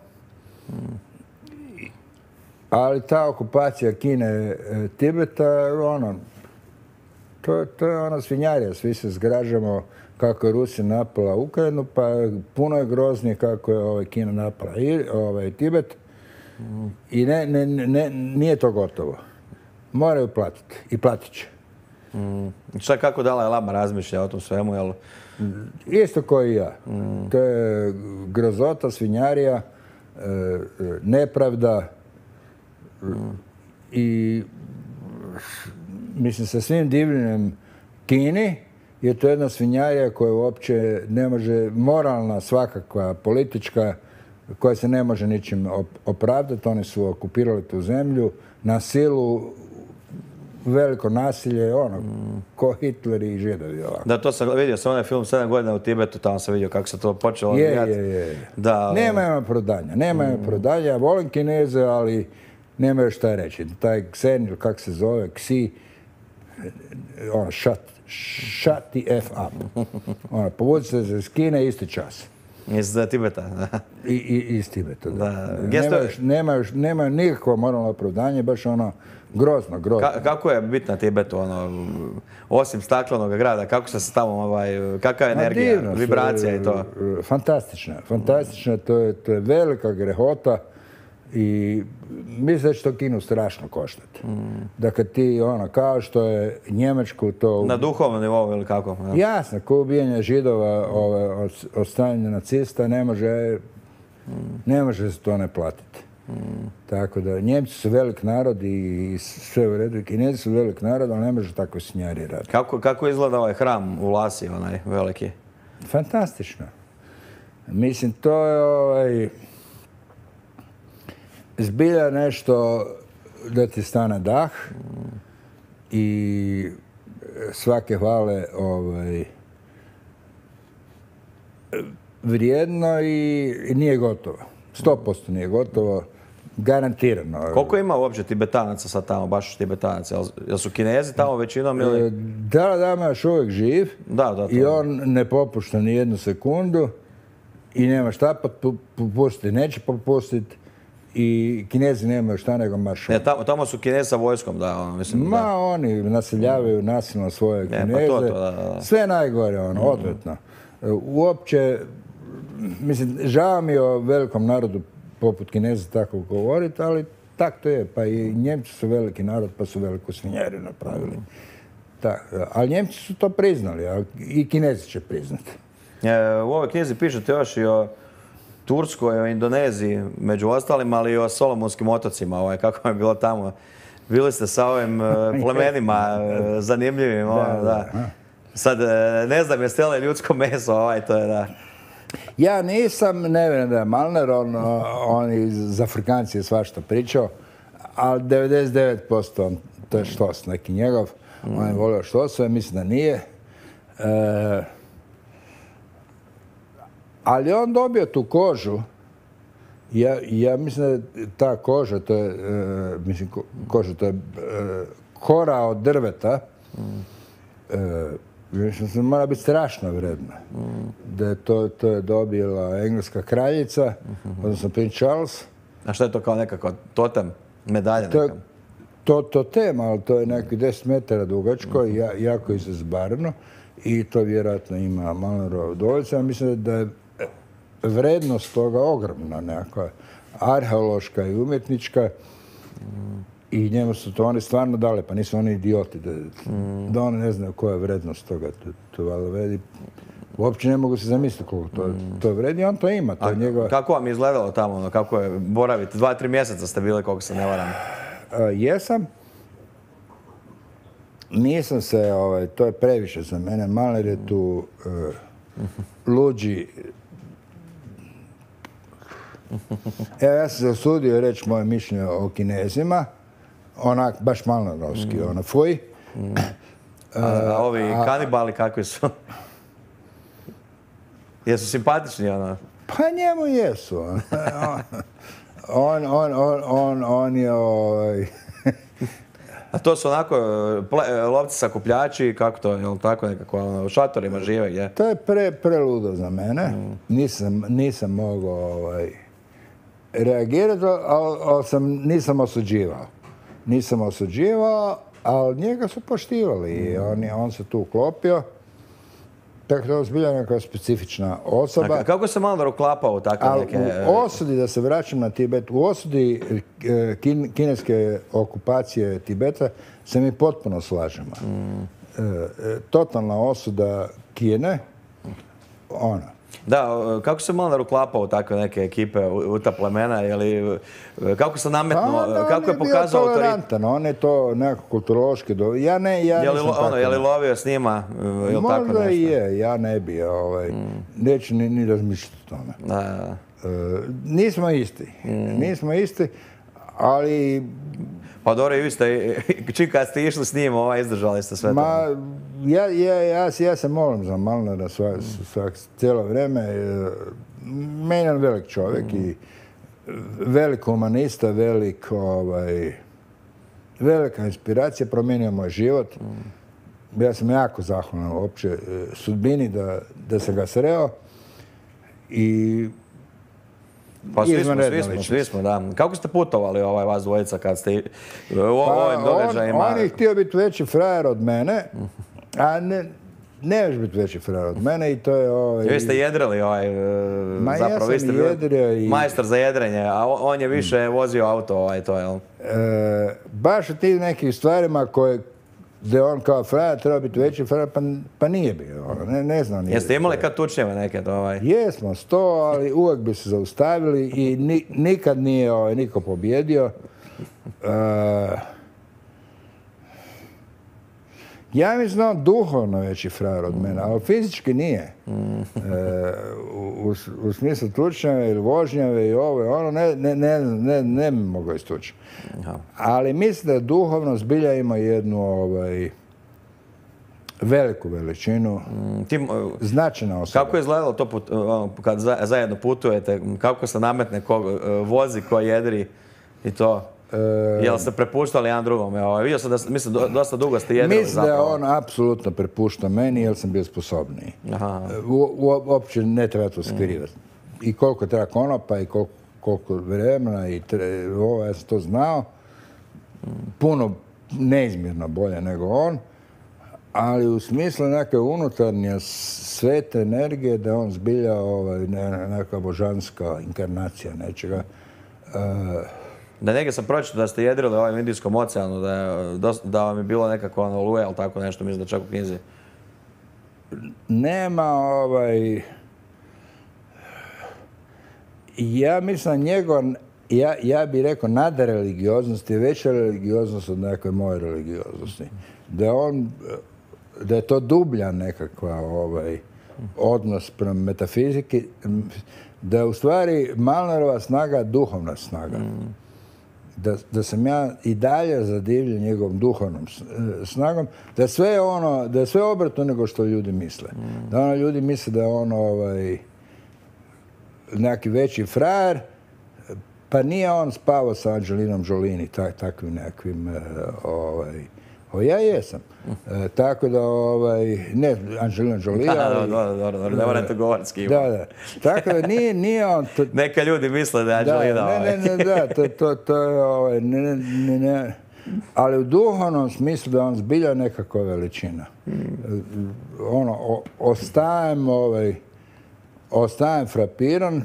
C: ali ta okupacija Kine, e, Tibeta, ono, to, to je ona svinjarija. Svi se zgražamo kako je Rusija napala Ukrajinu, pa puno je groznije kako je ovaj, Kina napala i, ovaj, Tibet. I ne, ne, ne, nije to gotovo. Moraju platiti. I platit će.
B: Mm. Šta kako Dalaj Lama razmišlja o tom svemu? Jel?
C: Isto kao i ja. Mm. To je grozota, svinjarija, nepravda mm. i mislim sa svim divljenjem Kini je to jedna svinjarija koja uopće ne može, moralna svakakva, politička, koja se ne može ničim opravdati. Oni su okupirali tu zemlju na silu, veliko nasilje, ono, mm. ko Hitler i Židovi ovako.
B: Da, to sam vidio, sam onaj film sedam godina u Tibetu, tamo sam vidio kako se to počelo.
C: Je, je, je. Da, nema ima prodanja, nema ima mm. prodanja. Volim Kineze, ali nema još šta reći. Taj Ksen, ili kako se zove, Ksi, ono, shut, shut the F up. Ono, povuci se iz Kine isti čas.
B: Iz Tibeta, da.
C: I, i, iz Tibeta, da.
B: da.
C: Nema, još, nema, još, nema nikakvo moralno opravdanje, baš ono, grozno, grozno.
B: Ka, kako je bit na Tibetu, ono, osim staklenog grada, kako se tamo, ovaj, kakva je energija, divno, vibracija i to?
C: Fantastična, fantastična, to je, to je velika grehota i mislim da će to Kinu strašno koštati. Mm. Da kad ti, ono, kao što je Njemačku to...
B: Na duhovnom nivou ili kako?
C: Ja. Jasno, ko ubijanje Židova ove, od, od strane nacista ne može, mm. ne može se to ne platiti. Mm. Tako da, Njemci su velik narod i sve u redu. Kinezi su velik narod, ali ne može tako snjari raditi.
B: Kako, kako izgleda ovaj hram u Lasi, onaj veliki?
C: Fantastično. Mislim, to je ovaj... zbilja nešto da ti stane dah mm. i svake hvale ovaj, vrijedno i, i nije gotovo. sto posto nije gotovo, garantirano.
B: Koliko ima uopće Tibetanaca sad tamo, baš Tibetanaca? Jel su Kinezi tamo većinom ili...
C: Dalaj Lama još uvijek živ
B: da, da, to...
C: i on ne popušta ni jednu sekundu i nema šta popustiti, neće popustiti. I Kinezi nemaju šta nego maršu.
B: E, tamo, tamo su Kinezi sa vojskom, da, ono, mislim,
C: Ma,
B: da.
C: oni naseljavaju nasilno svoje Kineze.
B: E, pa to, to, da, da.
C: Sve najgore, ono, odvetno. Uopće, mislim, žao mi o velikom narodu poput Kineza tako govoriti, ali tak to je. Pa i Njemci su veliki narod, pa su veliku svinjeru napravili. Mm. Tak, ali Njemci su to priznali, a i Kinezi će priznati.
B: E, u ovoj knjizi pišete još i o Turskoj, o Indoneziji, među ostalim, ali i o Solomonskim otocima, ovaj, kako je bilo tamo. Bili ste sa ovim plemenima zanimljivim. Da, ovaj, da. Da. Sad, ne znam, jeste li ljudsko meso, ovaj, to je da.
C: Ja nisam, ne vjerujem da je Malner, on, on iz Afrikanci je svašta pričao, ali devedeset devet posto to je štos neki njegov. Mm. On je volio štosove, mislim da nije. E, ali on dobio tu kožu. Ja, ja mislim da ta koža, to je, e, mislim, ko, koža, to je e, kora od drveta. Mm. E, Mislim se mora biti strašno vredna. Mm. Da je to, to je dobila engleska kraljica, mm-hmm. odnosno Prince Charles.
B: A što je to kao nekako totem, medalja
C: to,
B: neka?
C: To totem, ali to je nekih deset metara dugačko, mm-hmm. ja, jako izazbarno. I to vjerojatno ima Malnerova udovoljca. Mislim da je vrednost toga ogromna, nekakva arheološka i umjetnička. I njemu su to oni stvarno dali, pa nisu oni idioti, da, da oni ne znaju koja je vrednost toga. To, to valjda vredi. Uopće ne mogu se zamisliti koliko to, to vredi, on to ima. To
B: A
C: njegova...
B: kako vam je izgledalo tamo, ono, kako je boraviti? Dva, tri mjeseca ste bili, koliko se ne varam.
C: A, jesam. Nisam se, ovaj, to je previše za mene. Mahler je tu uh, luđi. Evo, ja sam se usudio reći moje mišljenje o Kinezima. Onak, baš Mahlerovski, mm. ono, fuj.
B: Mm. A, a ovi a, kanibali kakvi su? Jesu simpatični, ono?
C: Pa njemu jesu. On, on, on, on, on je ovaj...
B: A to su onako ple, lovci sakupljači, kako to, je li tako nekako, ono, u šatorima žive, gdje?
C: To je pre, preludo za mene. Mm. Nisam, nisam mogao ovaj, reagirati, ali, ali sam, nisam osuđivao. Nisam osuđivao, ali njega su poštivali i on, on se tu uklopio. Tako da je zbilja neka specifična osoba.
B: A kako se Mahler uklapao u takve neke...
C: U osudi, da se vraćam na Tibet, u osudi kin, kineske okupacije Tibeta se mi potpuno slažemo. Mm. E, totalna osuda Kine, ona.
B: Da, kako se Mahler uklapao u takve neke ekipe, u, u ta plemena, je li, kako se nametnuo,
C: pa,
B: kako je pokazao
C: autoritet? On je to nekako kulturološki do... Ja ne, ja
B: je li,
C: nisam
B: ono, je li lovio s njima, je li tako nešto?
C: Možda i je, ja ne bi, ovaj, mm. neću ni, ni razmišljati o tome.
B: Da, da.
C: E, nismo isti, mm. nismo isti, ali...
B: Pa dobro, i vi ste, čim kad ste išli s njim, ovaj, izdržali ste sve
C: Ma,
B: to.
C: Ja, ja, ja, ja se molim za Mahlera svak, svak, cijelo vrijeme. Meni je velik čovjek mm. i velik humanista, velik, ovaj, velika inspiracija, promijenio moj život. Mm. Ja sam jako zahvalan uopće sudbini da, da sam ga sreo i
B: pa svi smo, svi smo, svi smo, da. Kako ste putovali, ovaj, vas dvojica, kad ste u ovim pa događajima?
C: On, on je htio biti veći frajer od mene, a ne, ne možeš biti veći frajer od mene i to je... Ovaj,
B: vi ste jedrili, ovaj,
C: ma
B: zapravo,
C: ja
B: vi ste bili
C: i...
B: majstor za jedrenje, a on je više mm. vozio auto, ovaj, to, jel?
C: E, baš u tim nekim stvarima koje, gdje on kao frajer treba biti veći frajer, pa, pa nije bio, ne, ne znam. Nije
B: Jeste imali kad tučnjeve neke to ovaj?
C: Jesmo, sto, ali uvijek bi se zaustavili i ni, nikad nije ovaj, niko pobjedio. E, ja mislim da on duhovno veći frajer od mene, ali fizički nije. E, u, u smislu tučnjave ili vožnjave i ovo i ono, ne, ne, ne, ne, ne mi mogu istući. Ali mislim da duhovno zbilja ima jednu ovaj, veliku veličinu, mm, tim, značajna osoba.
B: Kako je izgledalo to put, kad zajedno putujete, kako se nametne ko vozi, ko jedri i to? E, Jel ste prepuštali jedan drugom? Evo, vidio sam da, mislim, dosta dugo ste jedrili
C: mislim zapravo. Mislim da on apsolutno prepušta meni, jer sam bio sposobniji. Aha. U, uopće ne treba to skrivati. Mm. I koliko treba konopa i koliko, koliko vremena i tre, ovo, ja sam to znao. Puno neizmjerno bolje nego on, ali u smislu neke unutarnje svete energije da on zbilja ovaj, ne, neka božanska inkarnacija nečega. Uh,
B: Da negdje sam pročitao da ste jedrili ovaj u Indijskom oceanu, da, je, da vam je bilo nekako ono oluje, ali tako nešto, mislim da čak u knjizi.
C: Nema ovaj... Ja mislim njegov, ja, ja bih rekao nadreligioznost je veća religioznost od nekoj moje religioznosti. Da on, da je to dublja nekakva ovaj, odnos prema metafiziki, da je u stvari Mahlerova snaga duhovna snaga. Mm. Da, da sam ja i dalje zadivljen njegovom duhovnom snagom, da sve ono, da je sve obratno nego što ljudi misle. Mm. Da ono ljudi misle da je on ovaj, neki veći frajer, pa nije on spavao sa Angelinom Jolie, tak, takvim nekakvim, ovaj, o, ja jesam. E, tako da, ovaj, ne Angelina Jolie,
B: da, ali... Dobro, dobro, dobro, ne morate govoriti s kim.
C: Da, da. Tako da nije, nije on... To,
B: neka ljudi misle da je Angelina...
C: Da, ne, ne, ne, da, to, to, to je, ovaj, ne, ne, ne, ali u duhovnom smislu da on zbilja nekakva veličina. Mm. Ono, o, ostajem, ovaj, ostajem frapiran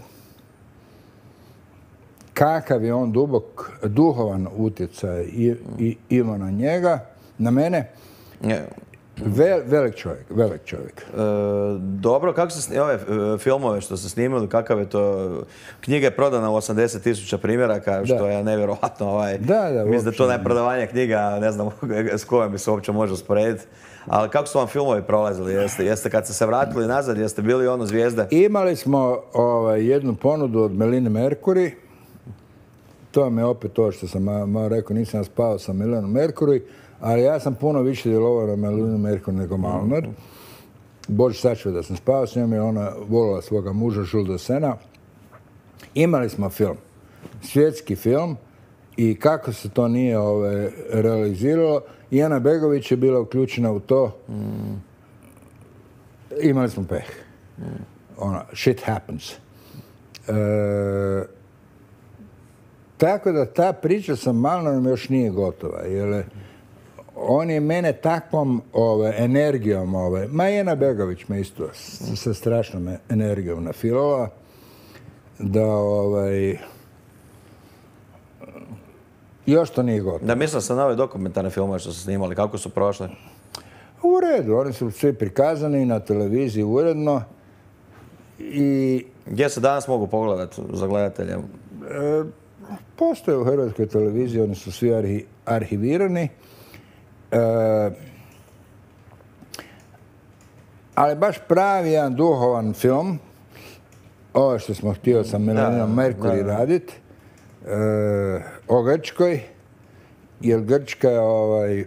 C: kakav je on dubok, duhovan utjecaj i, i, ima na njega, na mene. Vel, velik čovjek, velik čovjek.
B: E, dobro, kako se sni, ove e, filmove što ste snimili, kakav je to? Knjiga je prodana u osamdeset tisuća primjeraka, što da. je nevjerojatno. Ovaj,
C: da, da,
B: mislim da to ne prodavanje knjiga, ne znam s kojom bi se uopće može usporediti. Ali kako su vam filmovi prolazili? Jeste, jeste kad ste se vratili nazad, jeste bili ono zvijezde?
C: Imali smo ovaj, jednu ponudu od Meline Mercury. To mi je opet to što sam malo rekao, nisam spao sa Melinom Mercury, ali ja sam puno više djelovao na Melinu Mercury nego Malnar. Bože sačuva da sam spao s njom i ona volila svoga muža Jules Dasena. Imali smo film, svjetski film, i kako se to nije ove, realiziralo. I Ana Begović je bila uključena u to. Mm. Imali smo peh. Mm. Ona, shit happens. E, tako da ta priča sa Malnarom još nije gotova. Jer on je mene takvom ove, energijom, ove, ma i Ana Begović me isto sa strašnom energijom nafilala, da ovaj, još to nije gotovo.
B: Da, mislim sam na ove dokumentarne filmove što su snimali, kako su prošle?
C: U redu, oni su svi prikazani na televiziji uredno. I
B: gdje se danas mogu pogledati za gledatelje? E,
C: postoje u Hrvatskoj televiziji, oni su svi arhi, arhivirani. E, ali baš pravi jedan duhovan film, ovo što smo htio sa Melinom Mercury raditi, e, o Grčkoj, jer Grčka je ovaj,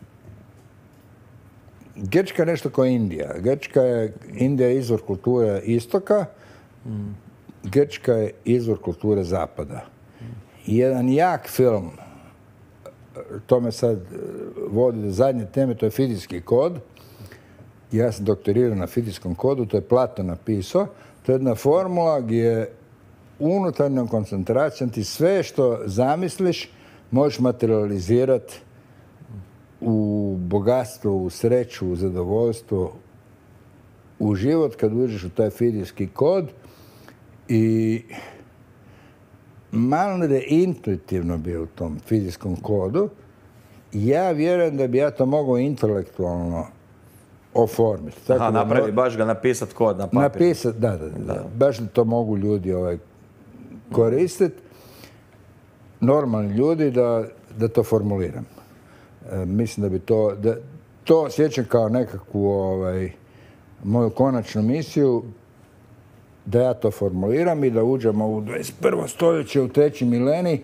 C: Grčka je nešto kao Indija. Grčka je, Indija je izvor kulture istoka, mm. Grčka je izvor kulture zapada. Jedan jak film, to me sad vodi do zadnje teme, to je Fidijski kod. Ja sam doktorirao na Fidijskom kodu, to je Platon napisao. To je jedna formula gdje unutarnjom koncentracijom ti sve što zamisliš možeš materializirati u bogatstvo, u sreću, u zadovoljstvo, u život kad uđeš u taj Fidijski kod. I Malnar je intuitivno bio u tom Fidijskom kodu. Ja vjerujem da bi ja to mogao intelektualno oformiti.
B: Tako Aha, napravi, baš ga napisati kod na papir.
C: Napisati, da, da, da, da. Baš da to mogu ljudi ovaj, koristiti. Normalni ljudi da, da to formuliram. E, mislim da bi to, da, to osjećam kao nekakvu ovaj, moju konačnu misiju, da ja to formuliram i da uđemo u dvadeset prvo stoljeće, u treći milenij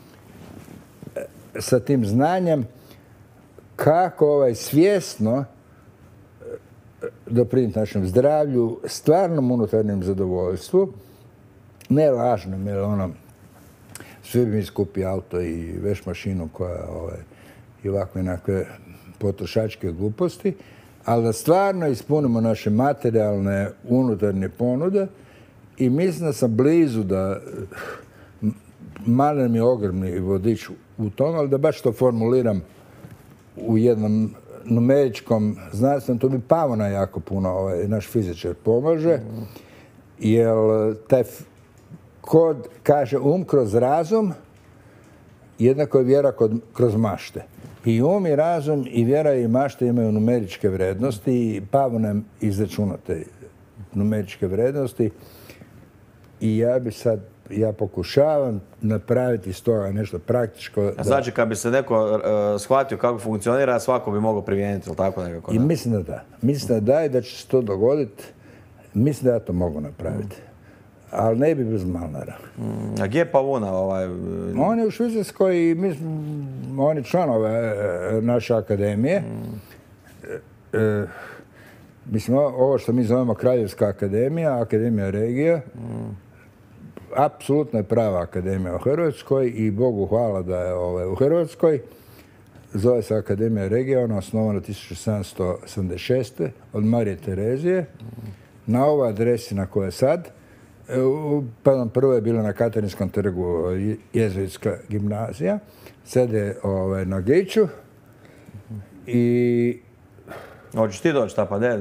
C: sa tim znanjem kako ovaj, svjesno doprinijeti našem zdravlju, stvarnom unutarnjem zadovoljstvu, ne lažnom, jer ono, svi bi mi skupi auto i veš mašinu koja ovaj, i ovakve nekakve potrošačke gluposti, ali da stvarno ispunimo naše materijalne unutarnje ponude. I mislim da sam blizu da, Malnar mi je ogromni vodič u tom, ali da baš to formuliram u jednom numeričkom znanstvenom, to bi Pavona jako puno, ovaj, naš fizičar, pomaže, jer taj kod kaže um kroz razum, jednako je vjera kod, kroz mašte. I um i razum i vjera i mašte imaju numeričke vrednosti i Pavon nam izračuna te numeričke vrednosti. I ja bi sad, ja pokušavam napraviti iz toga nešto praktičko.
B: A znači, kad bi se neko uh, shvatio kako funkcionira, svako bi mogao primijeniti, ili tako nekako?
C: I mislim da da. Mislim da da i da će se to dogoditi. Mislim da ja to mogu napraviti. Mm. Ali ne bi bez Malnara.
B: Mm. A gdje je Pavuna? Ovaj...
C: On je u Švicarskoj i mislim, on je član ove naše akademije. Mm. E, e, mislim, ovo što mi zovemo Kraljevska akademija, Akademija regija, mm. apsolutno je prava akademija u Hrvatskoj i Bogu hvala da je ovaj, u Hrvatskoj. Zove se Akademija regija, ona je osnovana tisuću sedamsto sedamdeset šeste. od Marije Terezije. Mm. Na ovoj adresi na kojoj je sad. Pardon, prvo je bila na Katarinskom trgu jezuitska gimnazija. Sad je ovaj, na Giću. I
B: Hoćeš ti doći šta pa ne?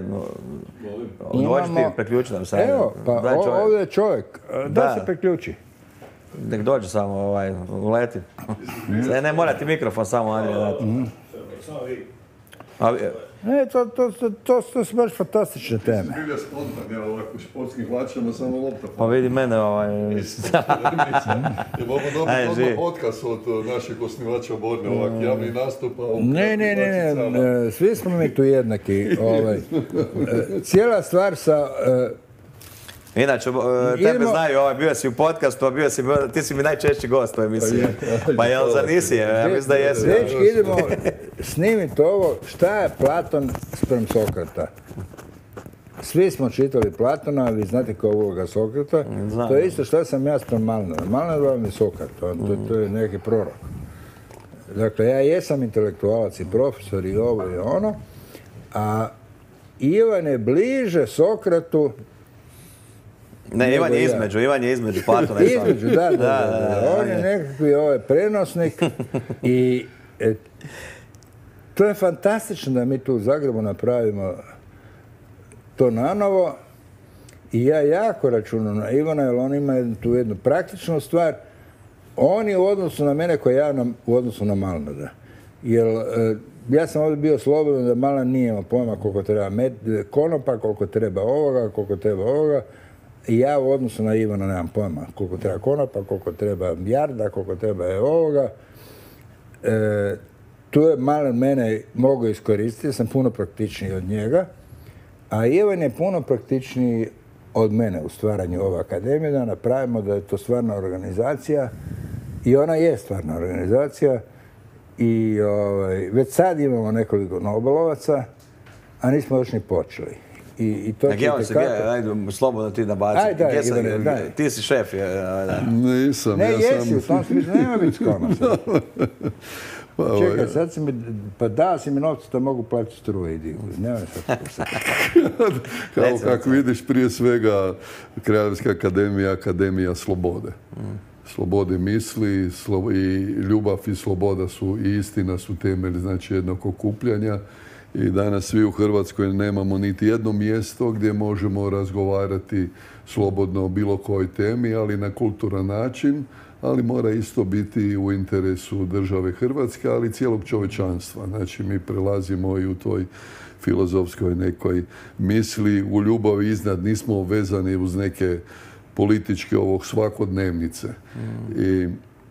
B: Dođi ti, preključi nam sad.
C: Evo, pa
B: Daj
C: o-
B: čovjek.
C: ovdje je čovjek. Da,
B: Da.
C: se preključi.
B: Nek dođe samo, ovaj, uleti. Ne, ne mora ti mikrofon samo, Andrija, dati.
A: Samo vi.
B: A vi-
C: Ne, to, to, to, to, to su baš fantastične teme.
D: Bilja spontan, ja ovako u športskim hlačama, samo lopta.
B: Pa vidi mene, ovaj...
D: Je mogu
B: Ajde,
D: dobiti odmah
B: živi.
D: otkaz od uh, našeg osnivača Borne, ovak javni nastupa.
C: Ne, ne, ne, ne, ne, svi smo mi tu jednaki. Ovaj. E, Cijela stvar sa... e,
B: Inače, e, tebe
C: Idemo-
B: znaju, ovaj, bio si u podcastu, a bio si, ti si mi najčešći gost u emisiji. Pa jel za nisi? Ja mislim da jesi.
C: Dečki, idemo snimiti ovo, šta je Platon sprem Sokrata. Svi smo čitali Platona, vi znate kao ovoga Sokrata.
B: Znam.
C: To je isto što sam ja sprem Malnara. Malnar vam je Sokrat, to, to, to je neki prorok. Dakle, ja jesam intelektualac i profesor i ovo i ono, a Ivan je bliže Sokratu.
B: Ne, Ivan je
C: Nego ja.
B: između, Ivan je između Platona i Sokrata.
C: Između, da, da, da, da. On je nekakvi ovaj prenosnik i e, to je fantastično da mi tu u Zagrebu napravimo to nanovo i ja jako računam na Ivana jer on ima jednu, tu jednu praktičnu stvar. On je u odnosu na mene koji ja nam, u odnosu na Malnara. Jer e, ja sam ovdje bio slobodan da Malnar nije imao pojma koliko treba med, konopa, koliko treba ovoga, koliko treba ovoga. I ja u odnosu na Ivana nemam pojma koliko treba konopa, koliko treba jarda, koliko treba je ovoga. E, tu je Malnar mene mogao iskoristiti, ja sam puno praktičniji od njega, a Ivan je puno praktičniji od mene u stvaranju ove akademije, da napravimo da je to stvarna organizacija i ona je stvarna organizacija i ovaj, već sad imamo nekoliko Nobelovaca, a nismo još ni počeli. I, i to
B: A gdje on se, gdje, ajde, slobodno ti nabaci.
C: Aj, daj,
B: Gdje sam-
C: Ivane, daj.
B: Ti si šef, je, ovaj, da.
D: Nisam,
C: Ne,
D: ja
C: jesi,
D: sam...
C: u tom smislu nema biti skromno.
D: Pa, ovaj,
C: Čekaj, sad si mi, pa dao si mi novce da mogu platiti struje, idi. Nemoj sad tu sad.
D: Kao
B: Recimo.
D: kako vidiš, prije svega Kraljevska akademija, akademija slobode. Slobode misli slo- i ljubav i sloboda su i istina su temelj, znači jednog okupljanja. I danas svi u Hrvatskoj nemamo niti jedno mjesto gdje možemo razgovarati slobodno o bilo kojoj temi, ali na kulturan način, ali mora isto biti u interesu države Hrvatske, ali i cijelog čovječanstva. Znači, mi prelazimo i u toj filozofskoj nekoj misli, u ljubavi iznad, nismo vezani uz neke političke ovog svakodnevnice. I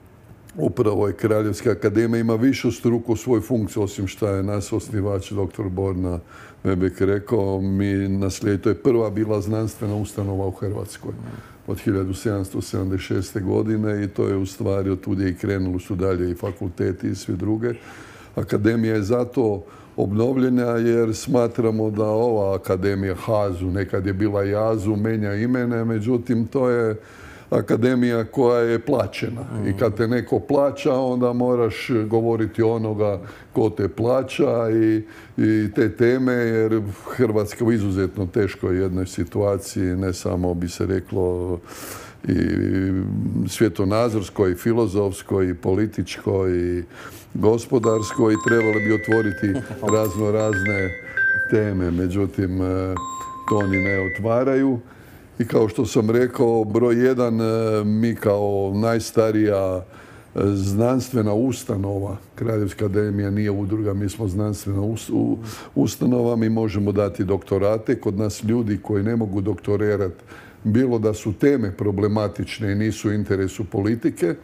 D: upravo je Kraljevska akademija ima višu struku svoju funkciju, osim što je nas osnivač doktor Borna Bebek rekao, mi naslijedimo, to je prva bila znanstvena ustanova u Hrvatskoj od hiljadu sedamsto sedamdeset šeste. godine i to je u stvari od tuda i krenuli su dalje i fakulteti i sve druge. Akademija je zato obnovljena jer smatramo da ova akademija Hazu, nekad je bila Jazu, menja imene, međutim to je akademija koja je plaćena. I kad te neko plaća, onda moraš govoriti onoga ko te plaća i, i te teme, jer Hrvatska u izuzetno teškoj jednoj situaciji, ne samo bi se reklo i svjetonazorskoj, i filozofskoj, i političkoj, i gospodarskoj, i trebali bi otvoriti razno razne teme. Međutim, to oni ne otvaraju. I kao što sam rekao, broj jedan, mi kao najstarija znanstvena ustanova, Kraljevska akademija nije udruga, mi smo znanstvena ustanova, mi možemo dati doktorate. Kod nas ljudi koji ne mogu doktorirati, bilo da su teme problematične i nisu u interesu politike.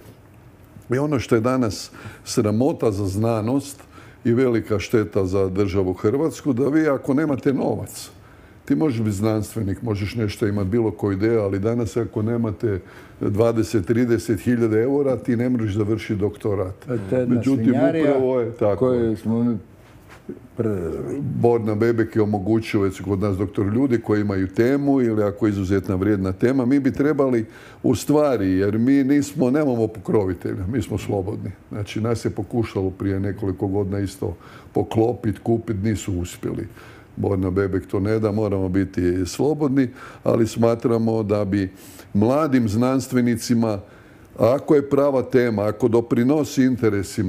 D: I ono što je danas sramota za znanost i velika šteta za državu Hrvatsku, da vi ako nemate novac, ti možeš biti znanstvenik, možeš nešto imati bilo koju ideju, ali danas ako nemate dvadeset do trideset hiljada eura, ti ne možeš završiti doktorat.
C: To je jedna
D: Međutim,
C: svinjarija
D: upravo je tako.
C: koju smo mi predali.
D: Borna Bebek je omogućio već kod nas doktor ljudi koji imaju temu ili ako je izuzetna vrijedna tema, mi bi trebali u stvari, jer mi nismo, nemamo pokrovitelja, mi smo slobodni. Znači, nas je pokušalo prije nekoliko godina isto poklopiti, kupiti, nisu uspjeli. Borna Bebek to ne da, moramo biti slobodni, ali smatramo da bi mladim znanstvenicima, ako je prava tema, ako doprinosi interesima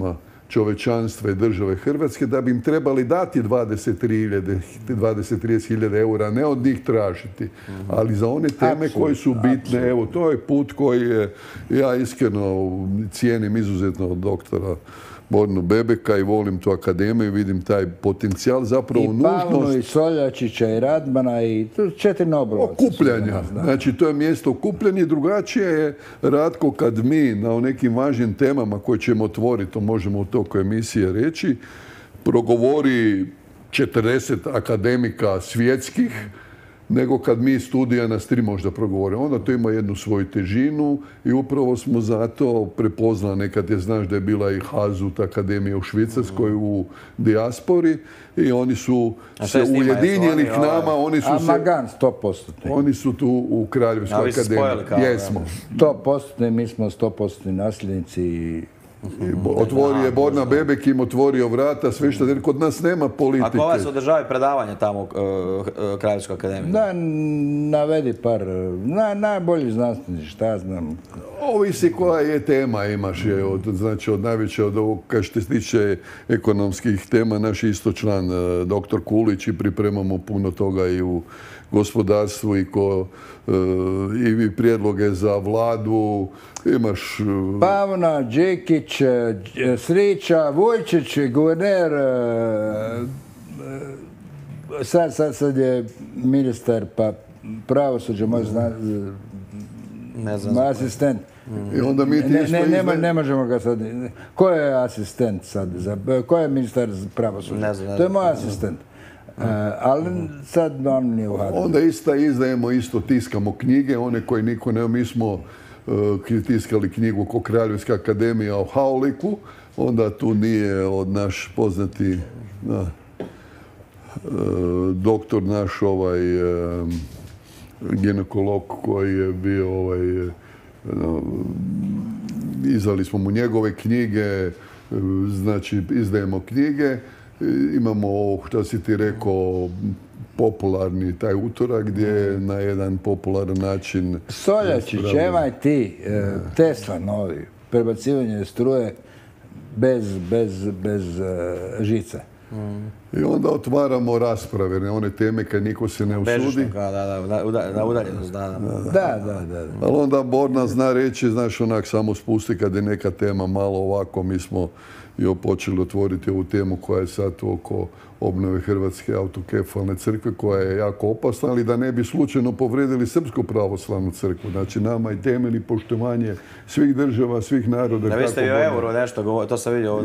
D: čovečanstva i države Hrvatske, da bi im trebali dati dvadeset do trideset hiljada eura, ne od njih tražiti. Ali za one teme koje su bitne, evo, to je put koji je, ja iskreno cijenim izuzetno od doktora Bornu Bebeka i volim tu akademiju, vidim taj potencijal, zapravo nužnost...
C: I Pavnu, i Soljačića, i Radmana, i četiri Nobelovca.
D: Okupljanja. Znači, to je mjesto okupljanja. Drugačije je, Ratko, kad mi na nekim važnim temama koje ćemo otvoriti, to možemo u toku emisije reći, progovori četrdeset akademika svjetskih, nego kad mi studija nas tri možda progovore. Onda to ima jednu svoju težinu i upravo smo zato prepoznali, nekad je, znaš da je bila i Hazut akademija u Švicarskoj u dijaspori i oni su se ujedinjeni k nama, oni su se...
C: Amagan, sto posto.
D: Oni su tu u Kraljevskoj akademiji. Jesmo.
C: sto posto, mi smo sto posto nasljednici i
D: otvorio je Borna Bebek, im otvorio vrata, sve što je, kod nas nema politike.
B: A ko vas održava predavanje tamo u Kraljevskoj akademiji?
C: Da, navedi par, najbolji znanstveni, šta ja znam.
D: Ovisi koja je tema imaš, je, od, znači od najveće od ovog, kad što se tiče ekonomskih tema, naš isto član, doktor Kulić, i pripremamo puno toga i u gospodarstvu i ko i prijedloge za vladu, imaš...
C: Pavna, Đekić, Srića, Vujčić, guverner, sad, sad, sad je ministar, pa pravosuđe, možda
B: ne znam,
C: asistent.
D: I onda mi ti
C: ne,
D: isto
C: ne, ne,
D: izme...
C: ne možemo ga sad... Ko je asistent sad? Za, ko je ministar pravosuđa?
B: Ne znam, ne znam.
C: To je moj asistent. Uh, ali sad on nije uhadil.
D: Onda ista izdajemo, isto tiskamo knjige, one koje niko ne... Mi smo uh, tiskali knjigu ko Kraljevska akademija o Hauliku, onda tu nije od naš poznati uh, uh, doktor naš ovaj uh, ginekolog koji je bio ovaj uh, izdali smo mu njegove knjige, uh, znači izdajemo knjige. Imamo ovo, što si ti rekao, popularni taj utorak gdje je na jedan popularan način...
C: Soljačić, em i te, Tesla novi, prebacivanje struje bez, bez, bez uh, žice.
D: I onda otvaramo rasprave, ne one teme kad niko se ne usudi.
B: Bežično, da, da, da, da, udaljenost, da, da.
C: Da, da, da.
D: Ali onda Borna zna reći, znaš, onak samo spusti kad je neka tema malo ovako, mi smo i počeli otvoriti ovu temu koja je sad oko obnove Hrvatske autokefalne crkve, koja je jako opasna, ali da ne bi slučajno povredili Srpsku pravoslavnu crkvu. Znači, nama i temelj poštovanje svih država, svih naroda.
B: Da, vi ste i o euro nešto govorili, to sam vidio.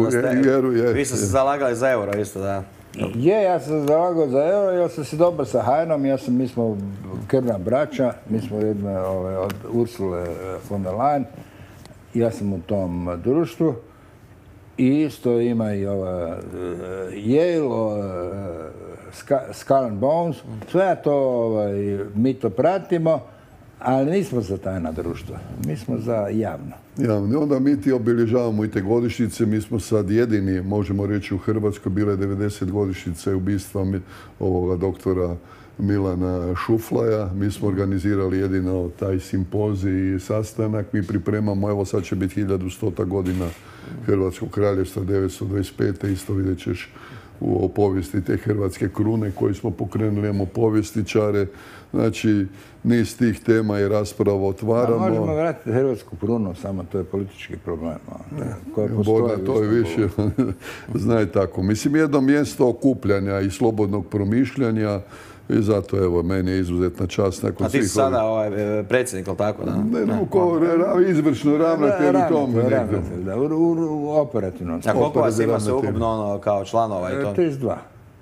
B: Vi ste se zalagali za euro isto, da.
C: Je, ja sam se zalagao za euro, ja sam si dobar sa Hajnom, ja sam, mi smo krvna braća, mi smo jedne ove, od Ursule von der Leyen, ja sam u tom društvu. I isto ima i ova uh, Yale, uh, Skull and Bones, sve to, ovaj, mi to pratimo, ali nismo za tajna društva, mi smo za javno.
D: Javno. Onda mi ti obilježavamo i te godišnjice, mi smo sad jedini, možemo reći u Hrvatskoj, bile devedeset godišnjice ubistva ovoga doktora Milana Šuflaja. Mi smo organizirali jedino taj simpozij i sastanak. Mi pripremamo, evo sad će biti hiljadu stota godina Hrvatskog kraljevstva, devetsto dvadeset pete isto vidjet ćeš u povijesti te hrvatske krune koje smo pokrenuli, imamo povjestičare. Znači, niz tih tema i rasprava otvaramo.
C: A možemo vratiti hrvatsku krunu, samo to je politički problem.
D: Borna, to je više, znaj tako. Mislim, jedno mjesto okupljanja i slobodnog promišljanja. I zato, evo, meni je izuzetna čast nakon svih...
B: A ti si sada ovaj, predsjednik, ali tako, da?
D: Ne, no, ko izvršno ravnatelj u tome.
C: Ravnatelj, da, u operativnom.
B: A koliko vas ima se ukupno ono, kao članova i to?
C: trideset dva.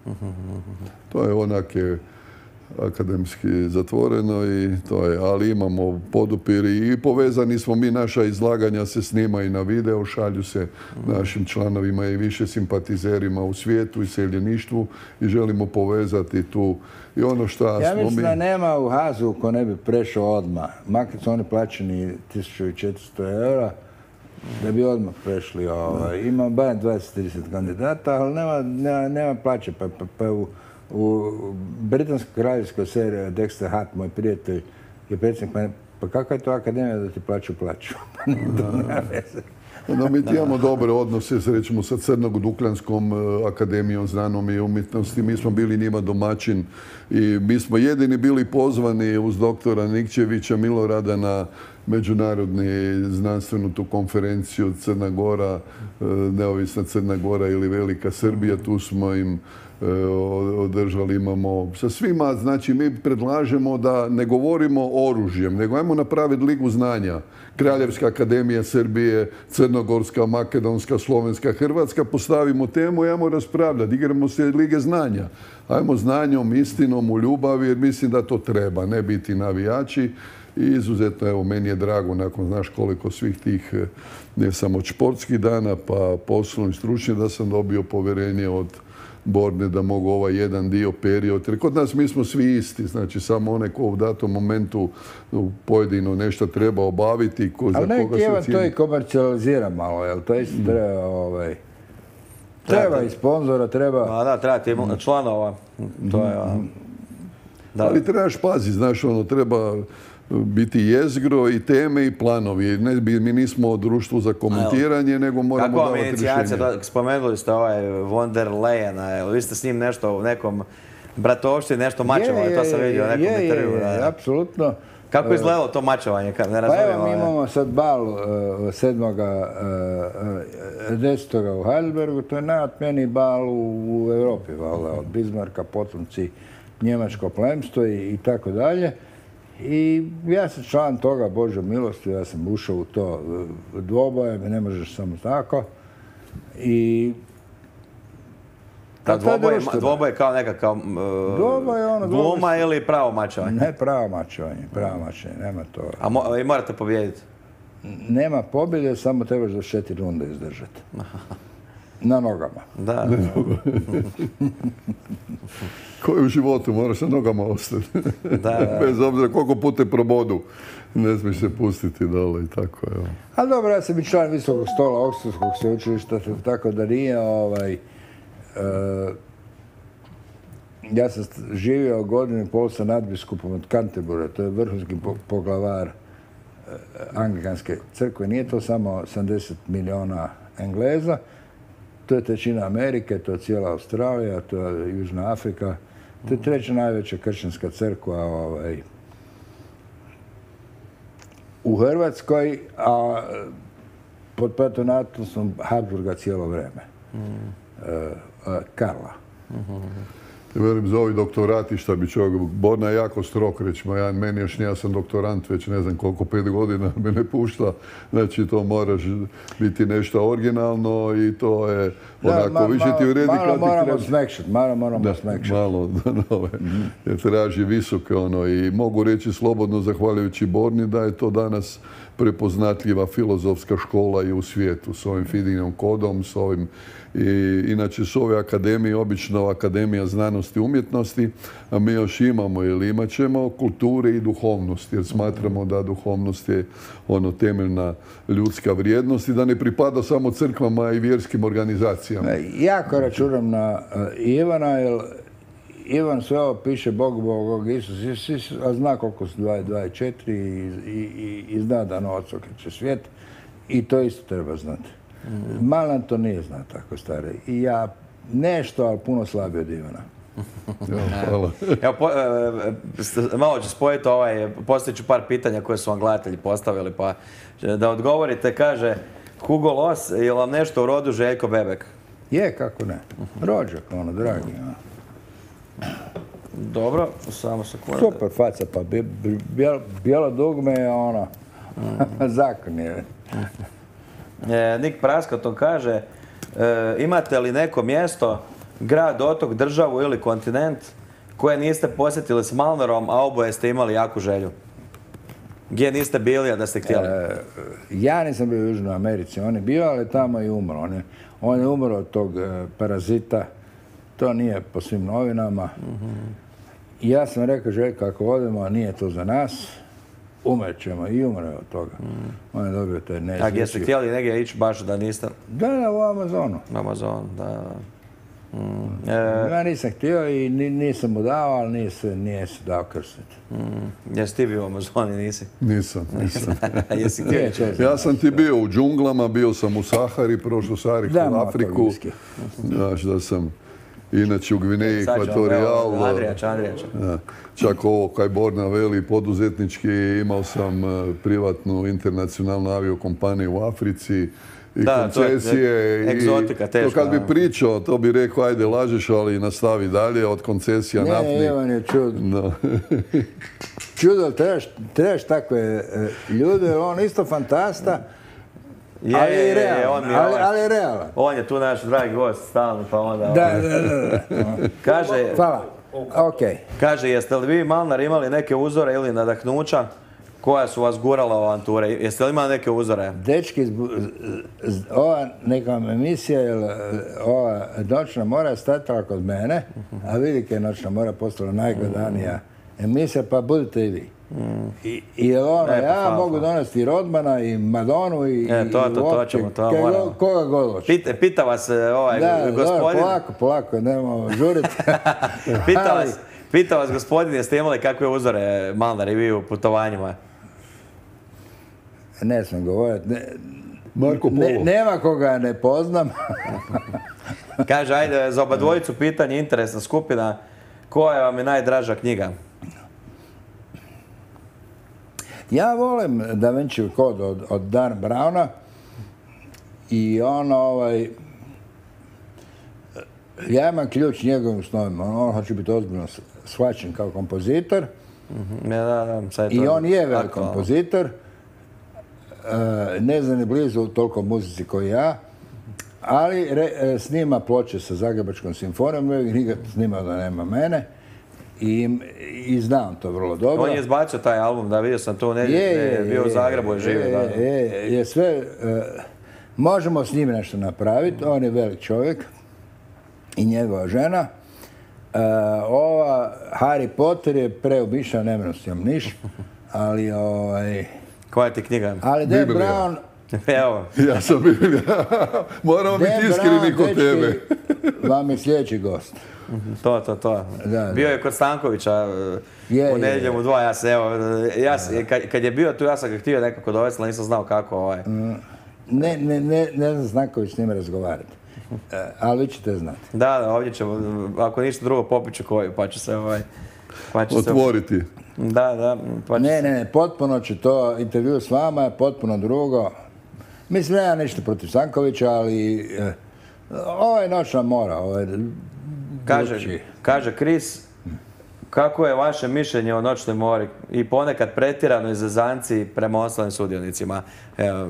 D: To je onak je akademski zatvoreno i to je, ali imamo podupiri i povezani smo mi, naša izlaganja se snimaju na video, šalju se našim članovima i više simpatizerima u svijetu i seljeništvu i želimo povezati tu i ono šta smo mi...
C: Ja mislim da nema u Hazu ko ne bi prešao odmah, makar su oni plaćeni tisuću četiristo eura, da bi odmah prešli. Ovaj. Ima barem dvadeset do trideset kandidata, ali nema, nema, nema plaće, pa, pa, pa u U britanskoj kraljevskoj seriji Dexter Hart, moj prijatelj, je predsjednik, pa, pa kakva je to akademija da ti plaću plaću? Pa ne, to nema veze.
D: No, mi imamo dobre odnose s, recimo, sa Crnogodukljanskom akademijom znanom i umjetnosti. Mi smo bili njima domaćin i mi smo jedini bili pozvani uz doktora Nikčevića Milorada na međunarodni znanstvenu tu konferenciju Crna Gora, neovisna Crna Gora ili Velika Srbija. Tu smo im održali, imamo sa svima, znači mi predlažemo da ne govorimo oružjem, nego ajmo napraviti ligu znanja. Kraljevska akademija Srbije, Crnogorska, Makedonska, Slovenska, Hrvatska, postavimo temu i ajmo raspravljati, igramo se lige znanja. Ajmo znanjom, istinom, u ljubavi, jer mislim da to treba, ne biti navijači. I izuzetno, evo, meni je drago nakon, znaš koliko svih tih, ne samo od športskih dana, pa poslovnih stručnjaka, da sam dobio povjerenje od Borne da mogu ovaj jedan dio period. Jer kod nas mi smo svi isti, znači samo onaj ko u datom momentu pojedino nešto treba obaviti. Ko,
C: ali
D: za
C: neki Ivan to i komercijalizira malo, jel to isto treba, ovaj, treba i sponzora, treba...
B: A da, treba ti članova, to je...
D: Da. Ali trebaš paziti, znaš, ono, treba biti jezgro i teme i planovi. Ne, mi nismo društvo za komentiranje, nego moramo davati rješenje. Kako vam inicijacija?
B: Spomenuli ste ovaj von der Leyen, vi ste s njim nešto u nekom bratovštini, nešto mačevanje, to sam vidio u nekom intervju.
C: Je, je, apsolutno.
B: Kako je izgledalo to mačevanje?
C: Pa evo, mi imamo sad bal sedmoga desetog u Heidelbergu, to je najotmeniji bal u Europi, valjda, od Bismarcka, potomci njemačko plemstvo i tako dalje. I ja sam član toga, Bože milosti, ja sam ušao u to dvoboje, ne možeš samo tako. I...
B: Dvoboj je kao nekakav gluma ili pravo mačevanje?
C: Ne, pravo mačevanje, pravo mačevanje, nema to.
B: A i morate pobijediti?
C: Nema pobjede, samo trebaš do četiri runde izdržati. Na nogama.
B: Da.
D: Ko je u životu, moraš na nogama ostati. Bez obzira koliko puta probodu, ne smiješ se pustiti dole i tako. Evo.
C: A dobro, ja sam i član visokog stola Oxfordskog sveučilišta, tako da nije ovaj... Ja sam živio godinu i pol sa nadbiskupom od Canterbury, to je vrhunski poglavar anglikanske crkve. Nije to samo sedamdeset miliona Engleza, to je trećina Amerike, to je cijela Australija, to je Južna Afrika. To je treća najveća kršćanska crkva ovaj, u Hrvatskoj, a pod patronatstvom Habsburga cijelo vrijeme. Mm. Uh, Karla.
D: Mm-hmm. Velim, za ovi doktorati, šta bi čovjek, Borna je jako strok, recimo, ja, meni još ja sam doktorant već ne znam koliko, pet godina me ne pušta, znači to moraš biti nešto originalno i to je onako, da, ma, više ti uredi kad ti
C: malo moramo smekšati, malo moramo smekšati.
D: Malo, nove, mm-hmm. jer traži visoke ono i mogu reći slobodno, zahvaljujući Borni, da je to danas prepoznatljiva filozofska škola i u svijetu s ovim Fidinom kodom, s ovim i inače s ove akademije, obično Akademija znanosti i umjetnosti, a mi još imamo ili imat ćemo kulture i duhovnost, jer smatramo da duhovnost je ono temeljna ljudska vrijednost i da ne pripada samo crkvama i vjerskim organizacijama.
C: Jako računam na Ivana, jer Ivan sve ovo piše Bog, Bog, Isus, Isus, a zna koliko su dva, dva i četiri i, i, i zna da novac okreće svijet i to isto treba znati. Mm. Malan to nije zna tako stari. I ja nešto, ali puno slabije od Ivana.
D: Hvala.
B: Evo, po, e, malo ću spojiti ovaj, postavit ću par pitanja koje su vam gledatelji postavili, pa da odgovorite, kaže Hugo Loss, je li vam nešto u rodu Željko Bebek?
C: Je, kako ne. Rođak, ono, dragi. Ono.
B: Dobro, samo sekundu.
C: Super faca, pa bijelo, bijelo dugme je ono, zakon je.
B: E, Nik Praskaton kaže, e, imate li neko mjesto, grad, otok, državu ili kontinent koje niste posjetili s Malnerom, a oboje ste imali jaku želju? Gdje niste bili, a da ste htjeli?
C: E, ja nisam bio u Južnoj Americi, on je bio, ali tamo je umro. On je, on je umro od tog e, parazita. To nije po svim novinama. Mm-hmm. Ja sam rekao, Željko, ako odemo, nije to za nas, umrećemo i umre od toga. Mm. On je dobio taj neizlječiv.
B: A gdje ste htjeli negdje ići baš da niste?
C: Da, da, u Amazonu.
B: U Amazonu, da. Mm. E,
C: Ja nisam htio i ni- nisam mu dao, ali nije se, nije se dao krstiti.
B: mm, jesi ti bio u Amazoni, nisi?
D: Nisam, nisam.
B: Jesi
C: Nije
B: ti?
C: često.
D: Ja sam ti bio u džunglama, bio sam u Sahari, prošao Sahariku,
C: Da,
D: u
C: malo
D: Afriku.
C: to viski.
D: Znaš da sam inače u Gvineji,
B: Sad ću vam,
D: Ekvatorijal.
B: evo, Andrijač, Andrijač.
D: Da. Čak ovo kaj Borna veli, poduzetnički, imao sam eh, privatnu internacionalnu aviokompaniju u Africi i
B: Da, to je
D: koncesije.
B: egzotika
D: i
B: teška,
D: to kad bi
B: da.
D: pričao, to bi rekao, ajde lažeš, ali nastavi dalje od koncesija
C: Ne,
D: naftnih.
C: Ivan je čudo.
D: Da.
C: Čudo, trebaš, trebaš takve e, ljude, jer on isto fantasta,
B: Je,
C: ali
B: je,
C: i
B: je,
C: realan.
B: on mi je
C: ali,
B: ovaj-
C: ali je realan.
B: On je tu naš dragi gost, stalni, pa onda...
C: Da,
B: ovaj,
C: da, da, da.
B: Kaže,
C: Hvala. Ok.
B: kaže, jeste li vi, Malnar, imali neke uzore ili nadahnuća koja su vas gurala u avanture? Jeste li imali neke uzore?
C: Dečki, zbu- z- ova neka vam emisija, jel, ova Noćna mora je statala kod mene, a vidite je Noćna mora postala najgledanija emisija, pa budite i vi. I, i jel ono,
B: E, pa
C: ja
B: hvala,
C: mogu
B: hvala.
C: donesti i Rodmana, i Madonu, i,
B: E, to,
C: i
B: to, to
C: uopće
B: ćemo, to
C: kaj
B: moramo.
C: go- koga god hoće.
B: Pita, pita vas e, ovaj
C: Da, dobro,
B: gospodin...
C: polako, polako, nemamo žuriti.
B: Pita
C: Ali-
B: vas, pita vas gospodin, jeste imali kakve uzore, Malnar, i vi u putovanjima?
C: Ne smijem govoriti. Ne,
D: Marko Polo.
C: ne, nema koga ne poznam.
B: Kaže, ajde, za oba dvojicu pitanje, interesna skupina, koja vam je najdraža knjiga?
C: Ja volim Da Vincijev kod od, od Dan Browna i on ovaj... Ja imam ključ njegovim snovima. On hoće biti ozbiljno s- shvaćen kao kompozitor
B: Mhm, ja, da, da, sad je
C: i
B: to
C: on je velik
B: aktualno.
C: kompozitor. E, ne zna ni blizu toliko muzici koji ja, ali re, e, snima ploče sa Zagrebačkom simfonijom, uvijek nikad snimao da nema mene i, i znam to vrlo dobro.
B: On je izbacio taj album, da, vidio sam to, ne,
C: Je, je,
B: ne, bio u
C: je,
B: Zagrebu i živio.
C: je,
B: Da.
C: je, je sve, e, možemo s njim nešto napraviti, on je velik čovjek i njegova žena. E, ova Harry Potter je preobišao, ne mram s njom niš, ali ovaj,
B: Koja ti knjiga?
C: ali Dan
D: Biblija.
C: Brown,
B: Evo,
D: Ja sam bio, moramo biti
C: Dan
D: iskreni
C: Brown,
D: kod
C: dečki,
D: tebe.
C: vam je sljedeći gost.
B: to, to, to.
C: Da,
B: Bio
C: da.
B: je kod Stankovića
C: Je,
B: u nedjeljom
C: je.
B: u dva, ja se, evo, ja se, kad, kad je bio tu, ja sam ga htio nekako dovesti, ali nisam znao kako, ovaj.
C: Ne, ne, ne, ne znam Znaković s njime razgovarati, e, ali vi ćete znati.
B: Da, da, ovdje ćemo, ako ništa drugo, popit ću koju, pa će se, ovaj, pa će se...
D: Otvoriti.
B: Da, da, pa će
C: Ne,
B: se...
C: ne, ne, potpuno će to, intervju s vama je potpuno drugo. Mislim, nema ništa protiv Stankovića, ali e, ovo je Noćna mora, ovo je
B: Kaže,
C: drugčiji.
B: kaže Kris, kako je vaše mišljenje o Noćnoj mori i ponekad pretjeranoj zezanci prema ostalim sudionicima? Evo,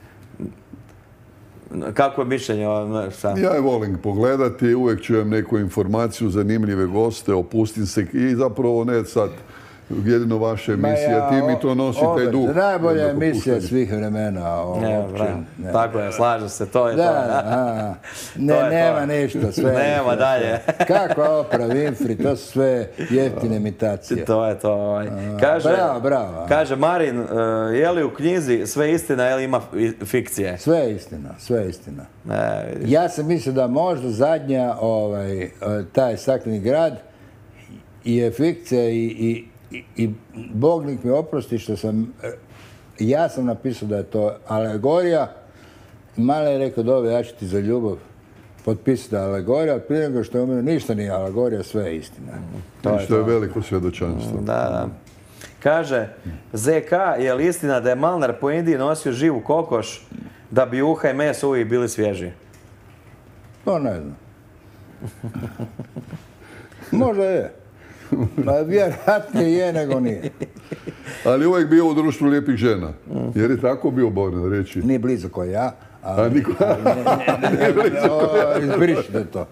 B: kako je mišljenje o... Šta?
D: Ja je volim pogledati, uvijek čujem neku informaciju, zanimljive goste, opustim se i zapravo ne sad jedino vaše
C: Ma
D: emisije,
C: ja,
D: ti mi to nosi taj
C: opet,
D: duh.
C: Najbolja
D: jednog
C: emisija
D: opuštanja.
C: svih vremena. o-
B: Ne,
C: uopće,
B: bra,
C: ne.
B: tako je, slažem se, to je
C: Da,
B: to.
C: da, a, ne,
B: To je to.
C: nema ništa, sve.
B: Nema dalje.
C: Kako Oprah Winfrey, to su sve jeftine imitacije.
B: To je to. Ovaj. Kaže,
C: bravo, bravo.
B: Kaže Marin, uh, je li u knjizi sve istina ili ima fi- fikcije?
C: Sve je istina, sve je istina.
B: Ne, vidiš.
C: Ja sam mislio da možda zadnja, ovaj, e, taj Stakleni grad je fikcija i, i, i, i Bog nek mi oprosti što sam, e, ja sam napisao da je to alegorija. Male je rekao, dobro, ja ću ti za ljubav potpisati da je alegorija, ali prije nego što je umro, ništa nije alegorija, sve je istina.
B: To je
D: Što je
B: to.
D: veliko svjedočanstvo.
B: Da, da. Kaže, Z K, je li istina da je Malnar po Indiji nosio živu kokoš da bi uha i meso uvijek bili svježi?
C: To ne znam. Možda je. Pa vjerojatnije je nego nije.
D: Ali uvijek bio u društvu lijepih žena. Jer je tako bio Borna reći.
C: Nije blizu ko ja.
D: A
C: Ali,
D: niko...
C: o, izbrišite to.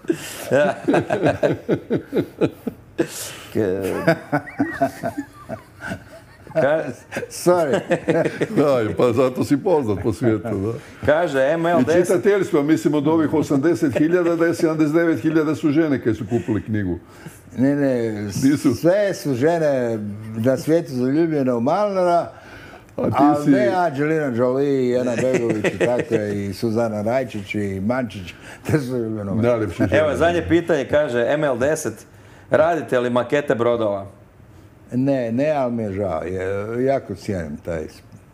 B: Ke- Ka-
C: Sorry.
D: Da, pa zato si poznat po svijetu. Da.
B: kaže M L
D: I
B: deset,
D: čitateljstvo, mislim od ovih osamdeset hiljada da je sedamdeset devet hiljada su žene koje su kupili knjigu.
C: Ne, ne, s-
D: Nisu.
C: sve su žene na svijetu zaljubljene u Malnara,
D: A ti
C: Ali
D: si...
C: ne Angelina Jolie, i Ana Begović i takve, i Suzana Rajčić i Mančić. Te su imenovane.
D: Najljepše žene.
B: Evo, zadnje pitanje kaže M L deset. Radite li makete brodova?
C: Ne, ne, ali mi je žao. Je- Jako cijenim taj...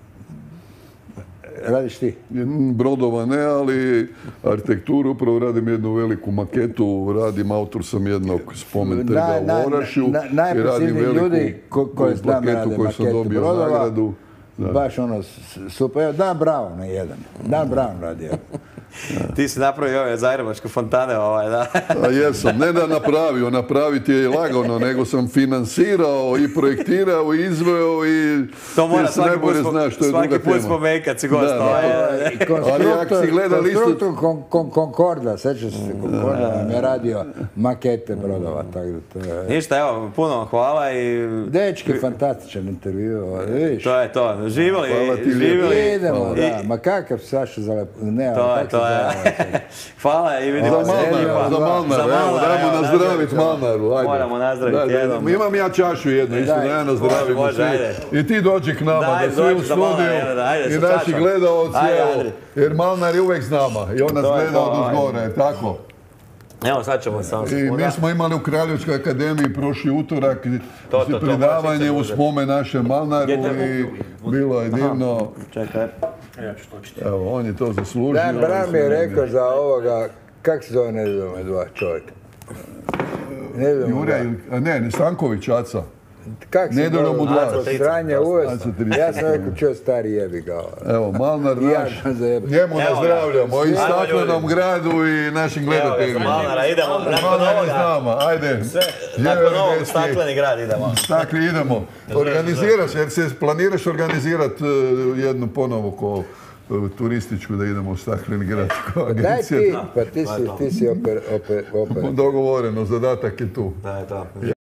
C: Radiš ti?
D: Brodova ne, ali arhitekturu, upravo radim jednu veliku maketu, radim, autor sam jednog spomen-trga
C: Naj- naj-
D: u Orašju
C: na-
D: i radim
C: najprecizniji
D: veliku
C: ljudi ko- koji znam
D: maketu
C: rade
D: koju sam
C: makete
D: dobio
C: brodova.
D: nagradu. Da.
C: Baš ono s- super. Evo, Dan Brown na jedan. Dan Brown radi. evo.
B: Ti si napravio ove zagrebačke fontane, ovaj, da.
D: A jesam, ne da napravio, napraviti je lagano, nego sam finansirao i projektirao i izveo i
B: To mora
D: jer se
B: svaki put,
D: najbolje
B: spo-
D: zna što je
B: svaki
D: druga
B: put
D: tema.
B: spomenuti kad si
D: Da,
B: gost.
D: da.
B: ovaj.
C: I
D: Ali ako si gledali isto-
C: konstruktor kon, kon, Concorda, sećaš se Concorda, nam je radio makete brodova, tako da to je...
B: Ništa, evo, puno vam hvala i
C: Dečki, fantastičan intervju, ovaj, vidiš.
B: to je to. Živjeli,
D: Hvala ti lijepo.
B: živjeli.
C: Idemo,
B: I-
C: da, ma kakav Saša Zalep... Ne,
B: To
C: ali
B: je,
C: kako
B: to
C: se
B: je.
C: zove, ovaj,
B: Hvala i
D: Za
B: vidimo se.
D: Malnara, za Malnara,
B: Za
D: evo,
B: Malnara,
D: dajmo
B: evo,
D: nazdraviti
B: nazdraviti.
D: Malnaru, ajde.
B: Moramo nazdraviti
D: Da, da,
B: jednom.
D: Imam ja čašu jednu, isto
C: Daj.
D: da ja nazdravimo
B: Može,
D: svi.
B: ajde.
D: I ti dođi k nama,
B: Daj,
D: da svi u
B: dođi za Malnara,
D: studiju
B: evo da, ajde,
D: i
B: sa
D: naši
B: čašom.
D: gledaoci,
B: Ajde,
D: evo,
B: ajde.
D: jer Malnar je uvijek s nama i on nas
B: To je
D: gleda
B: to,
D: od
B: ajde.
D: uzgore, tako?
B: Evo, sad ćemo samo
D: I
B: sekundu.
D: mi smo imali u Kraljevskoj akademiji prošli utorak
B: To, to, to,
D: predavanje
B: baš
D: u
B: se
D: spomen našem Malnaru
B: Gdje te-
D: i bilo je divno.
B: Čekaj.
A: Ja ću točiti.
D: Evo, on je to zaslužio.
C: Dan Brown mi je rekao za ovoga, kak se zove Nevidome dva čovjeka? Nevidome
D: Jure,
C: dva.
D: ne, ne, Stanković, Aca.
C: Kak se
D: Nedeljom u dva.
C: Aca Sranje uvesti.
D: Aca trica.
C: Ja sam rekao, čuo stari jebi ga. ovaj.
D: Evo, Malnar
C: I ja
D: naš,
C: sam zajebao.
D: njemu
B: Evo ga.
D: nazdravljamo i
B: Ajmo,
D: staklenom
B: ljudi.
D: gradu i našim
B: Evo ga, za
D: gledateljima.
B: Malnara, idemo. Nakon
D: Malnar je s
B: ovoga,
D: nama, ajde.
B: nakon
D: Živjeli
B: ovog
D: Dečki.
B: stakleni grad idemo.
D: Stakli, idemo. Organiziraš, jer se planiraš organizirati jednu ponovo ko e, turističku da idemo u Stakleni grad. Ko
C: Daj ti,
D: agencija.
C: pa ti si, ti si oper, oper, oper.
D: Dogovoreno, zadatak je tu.
B: Da je to.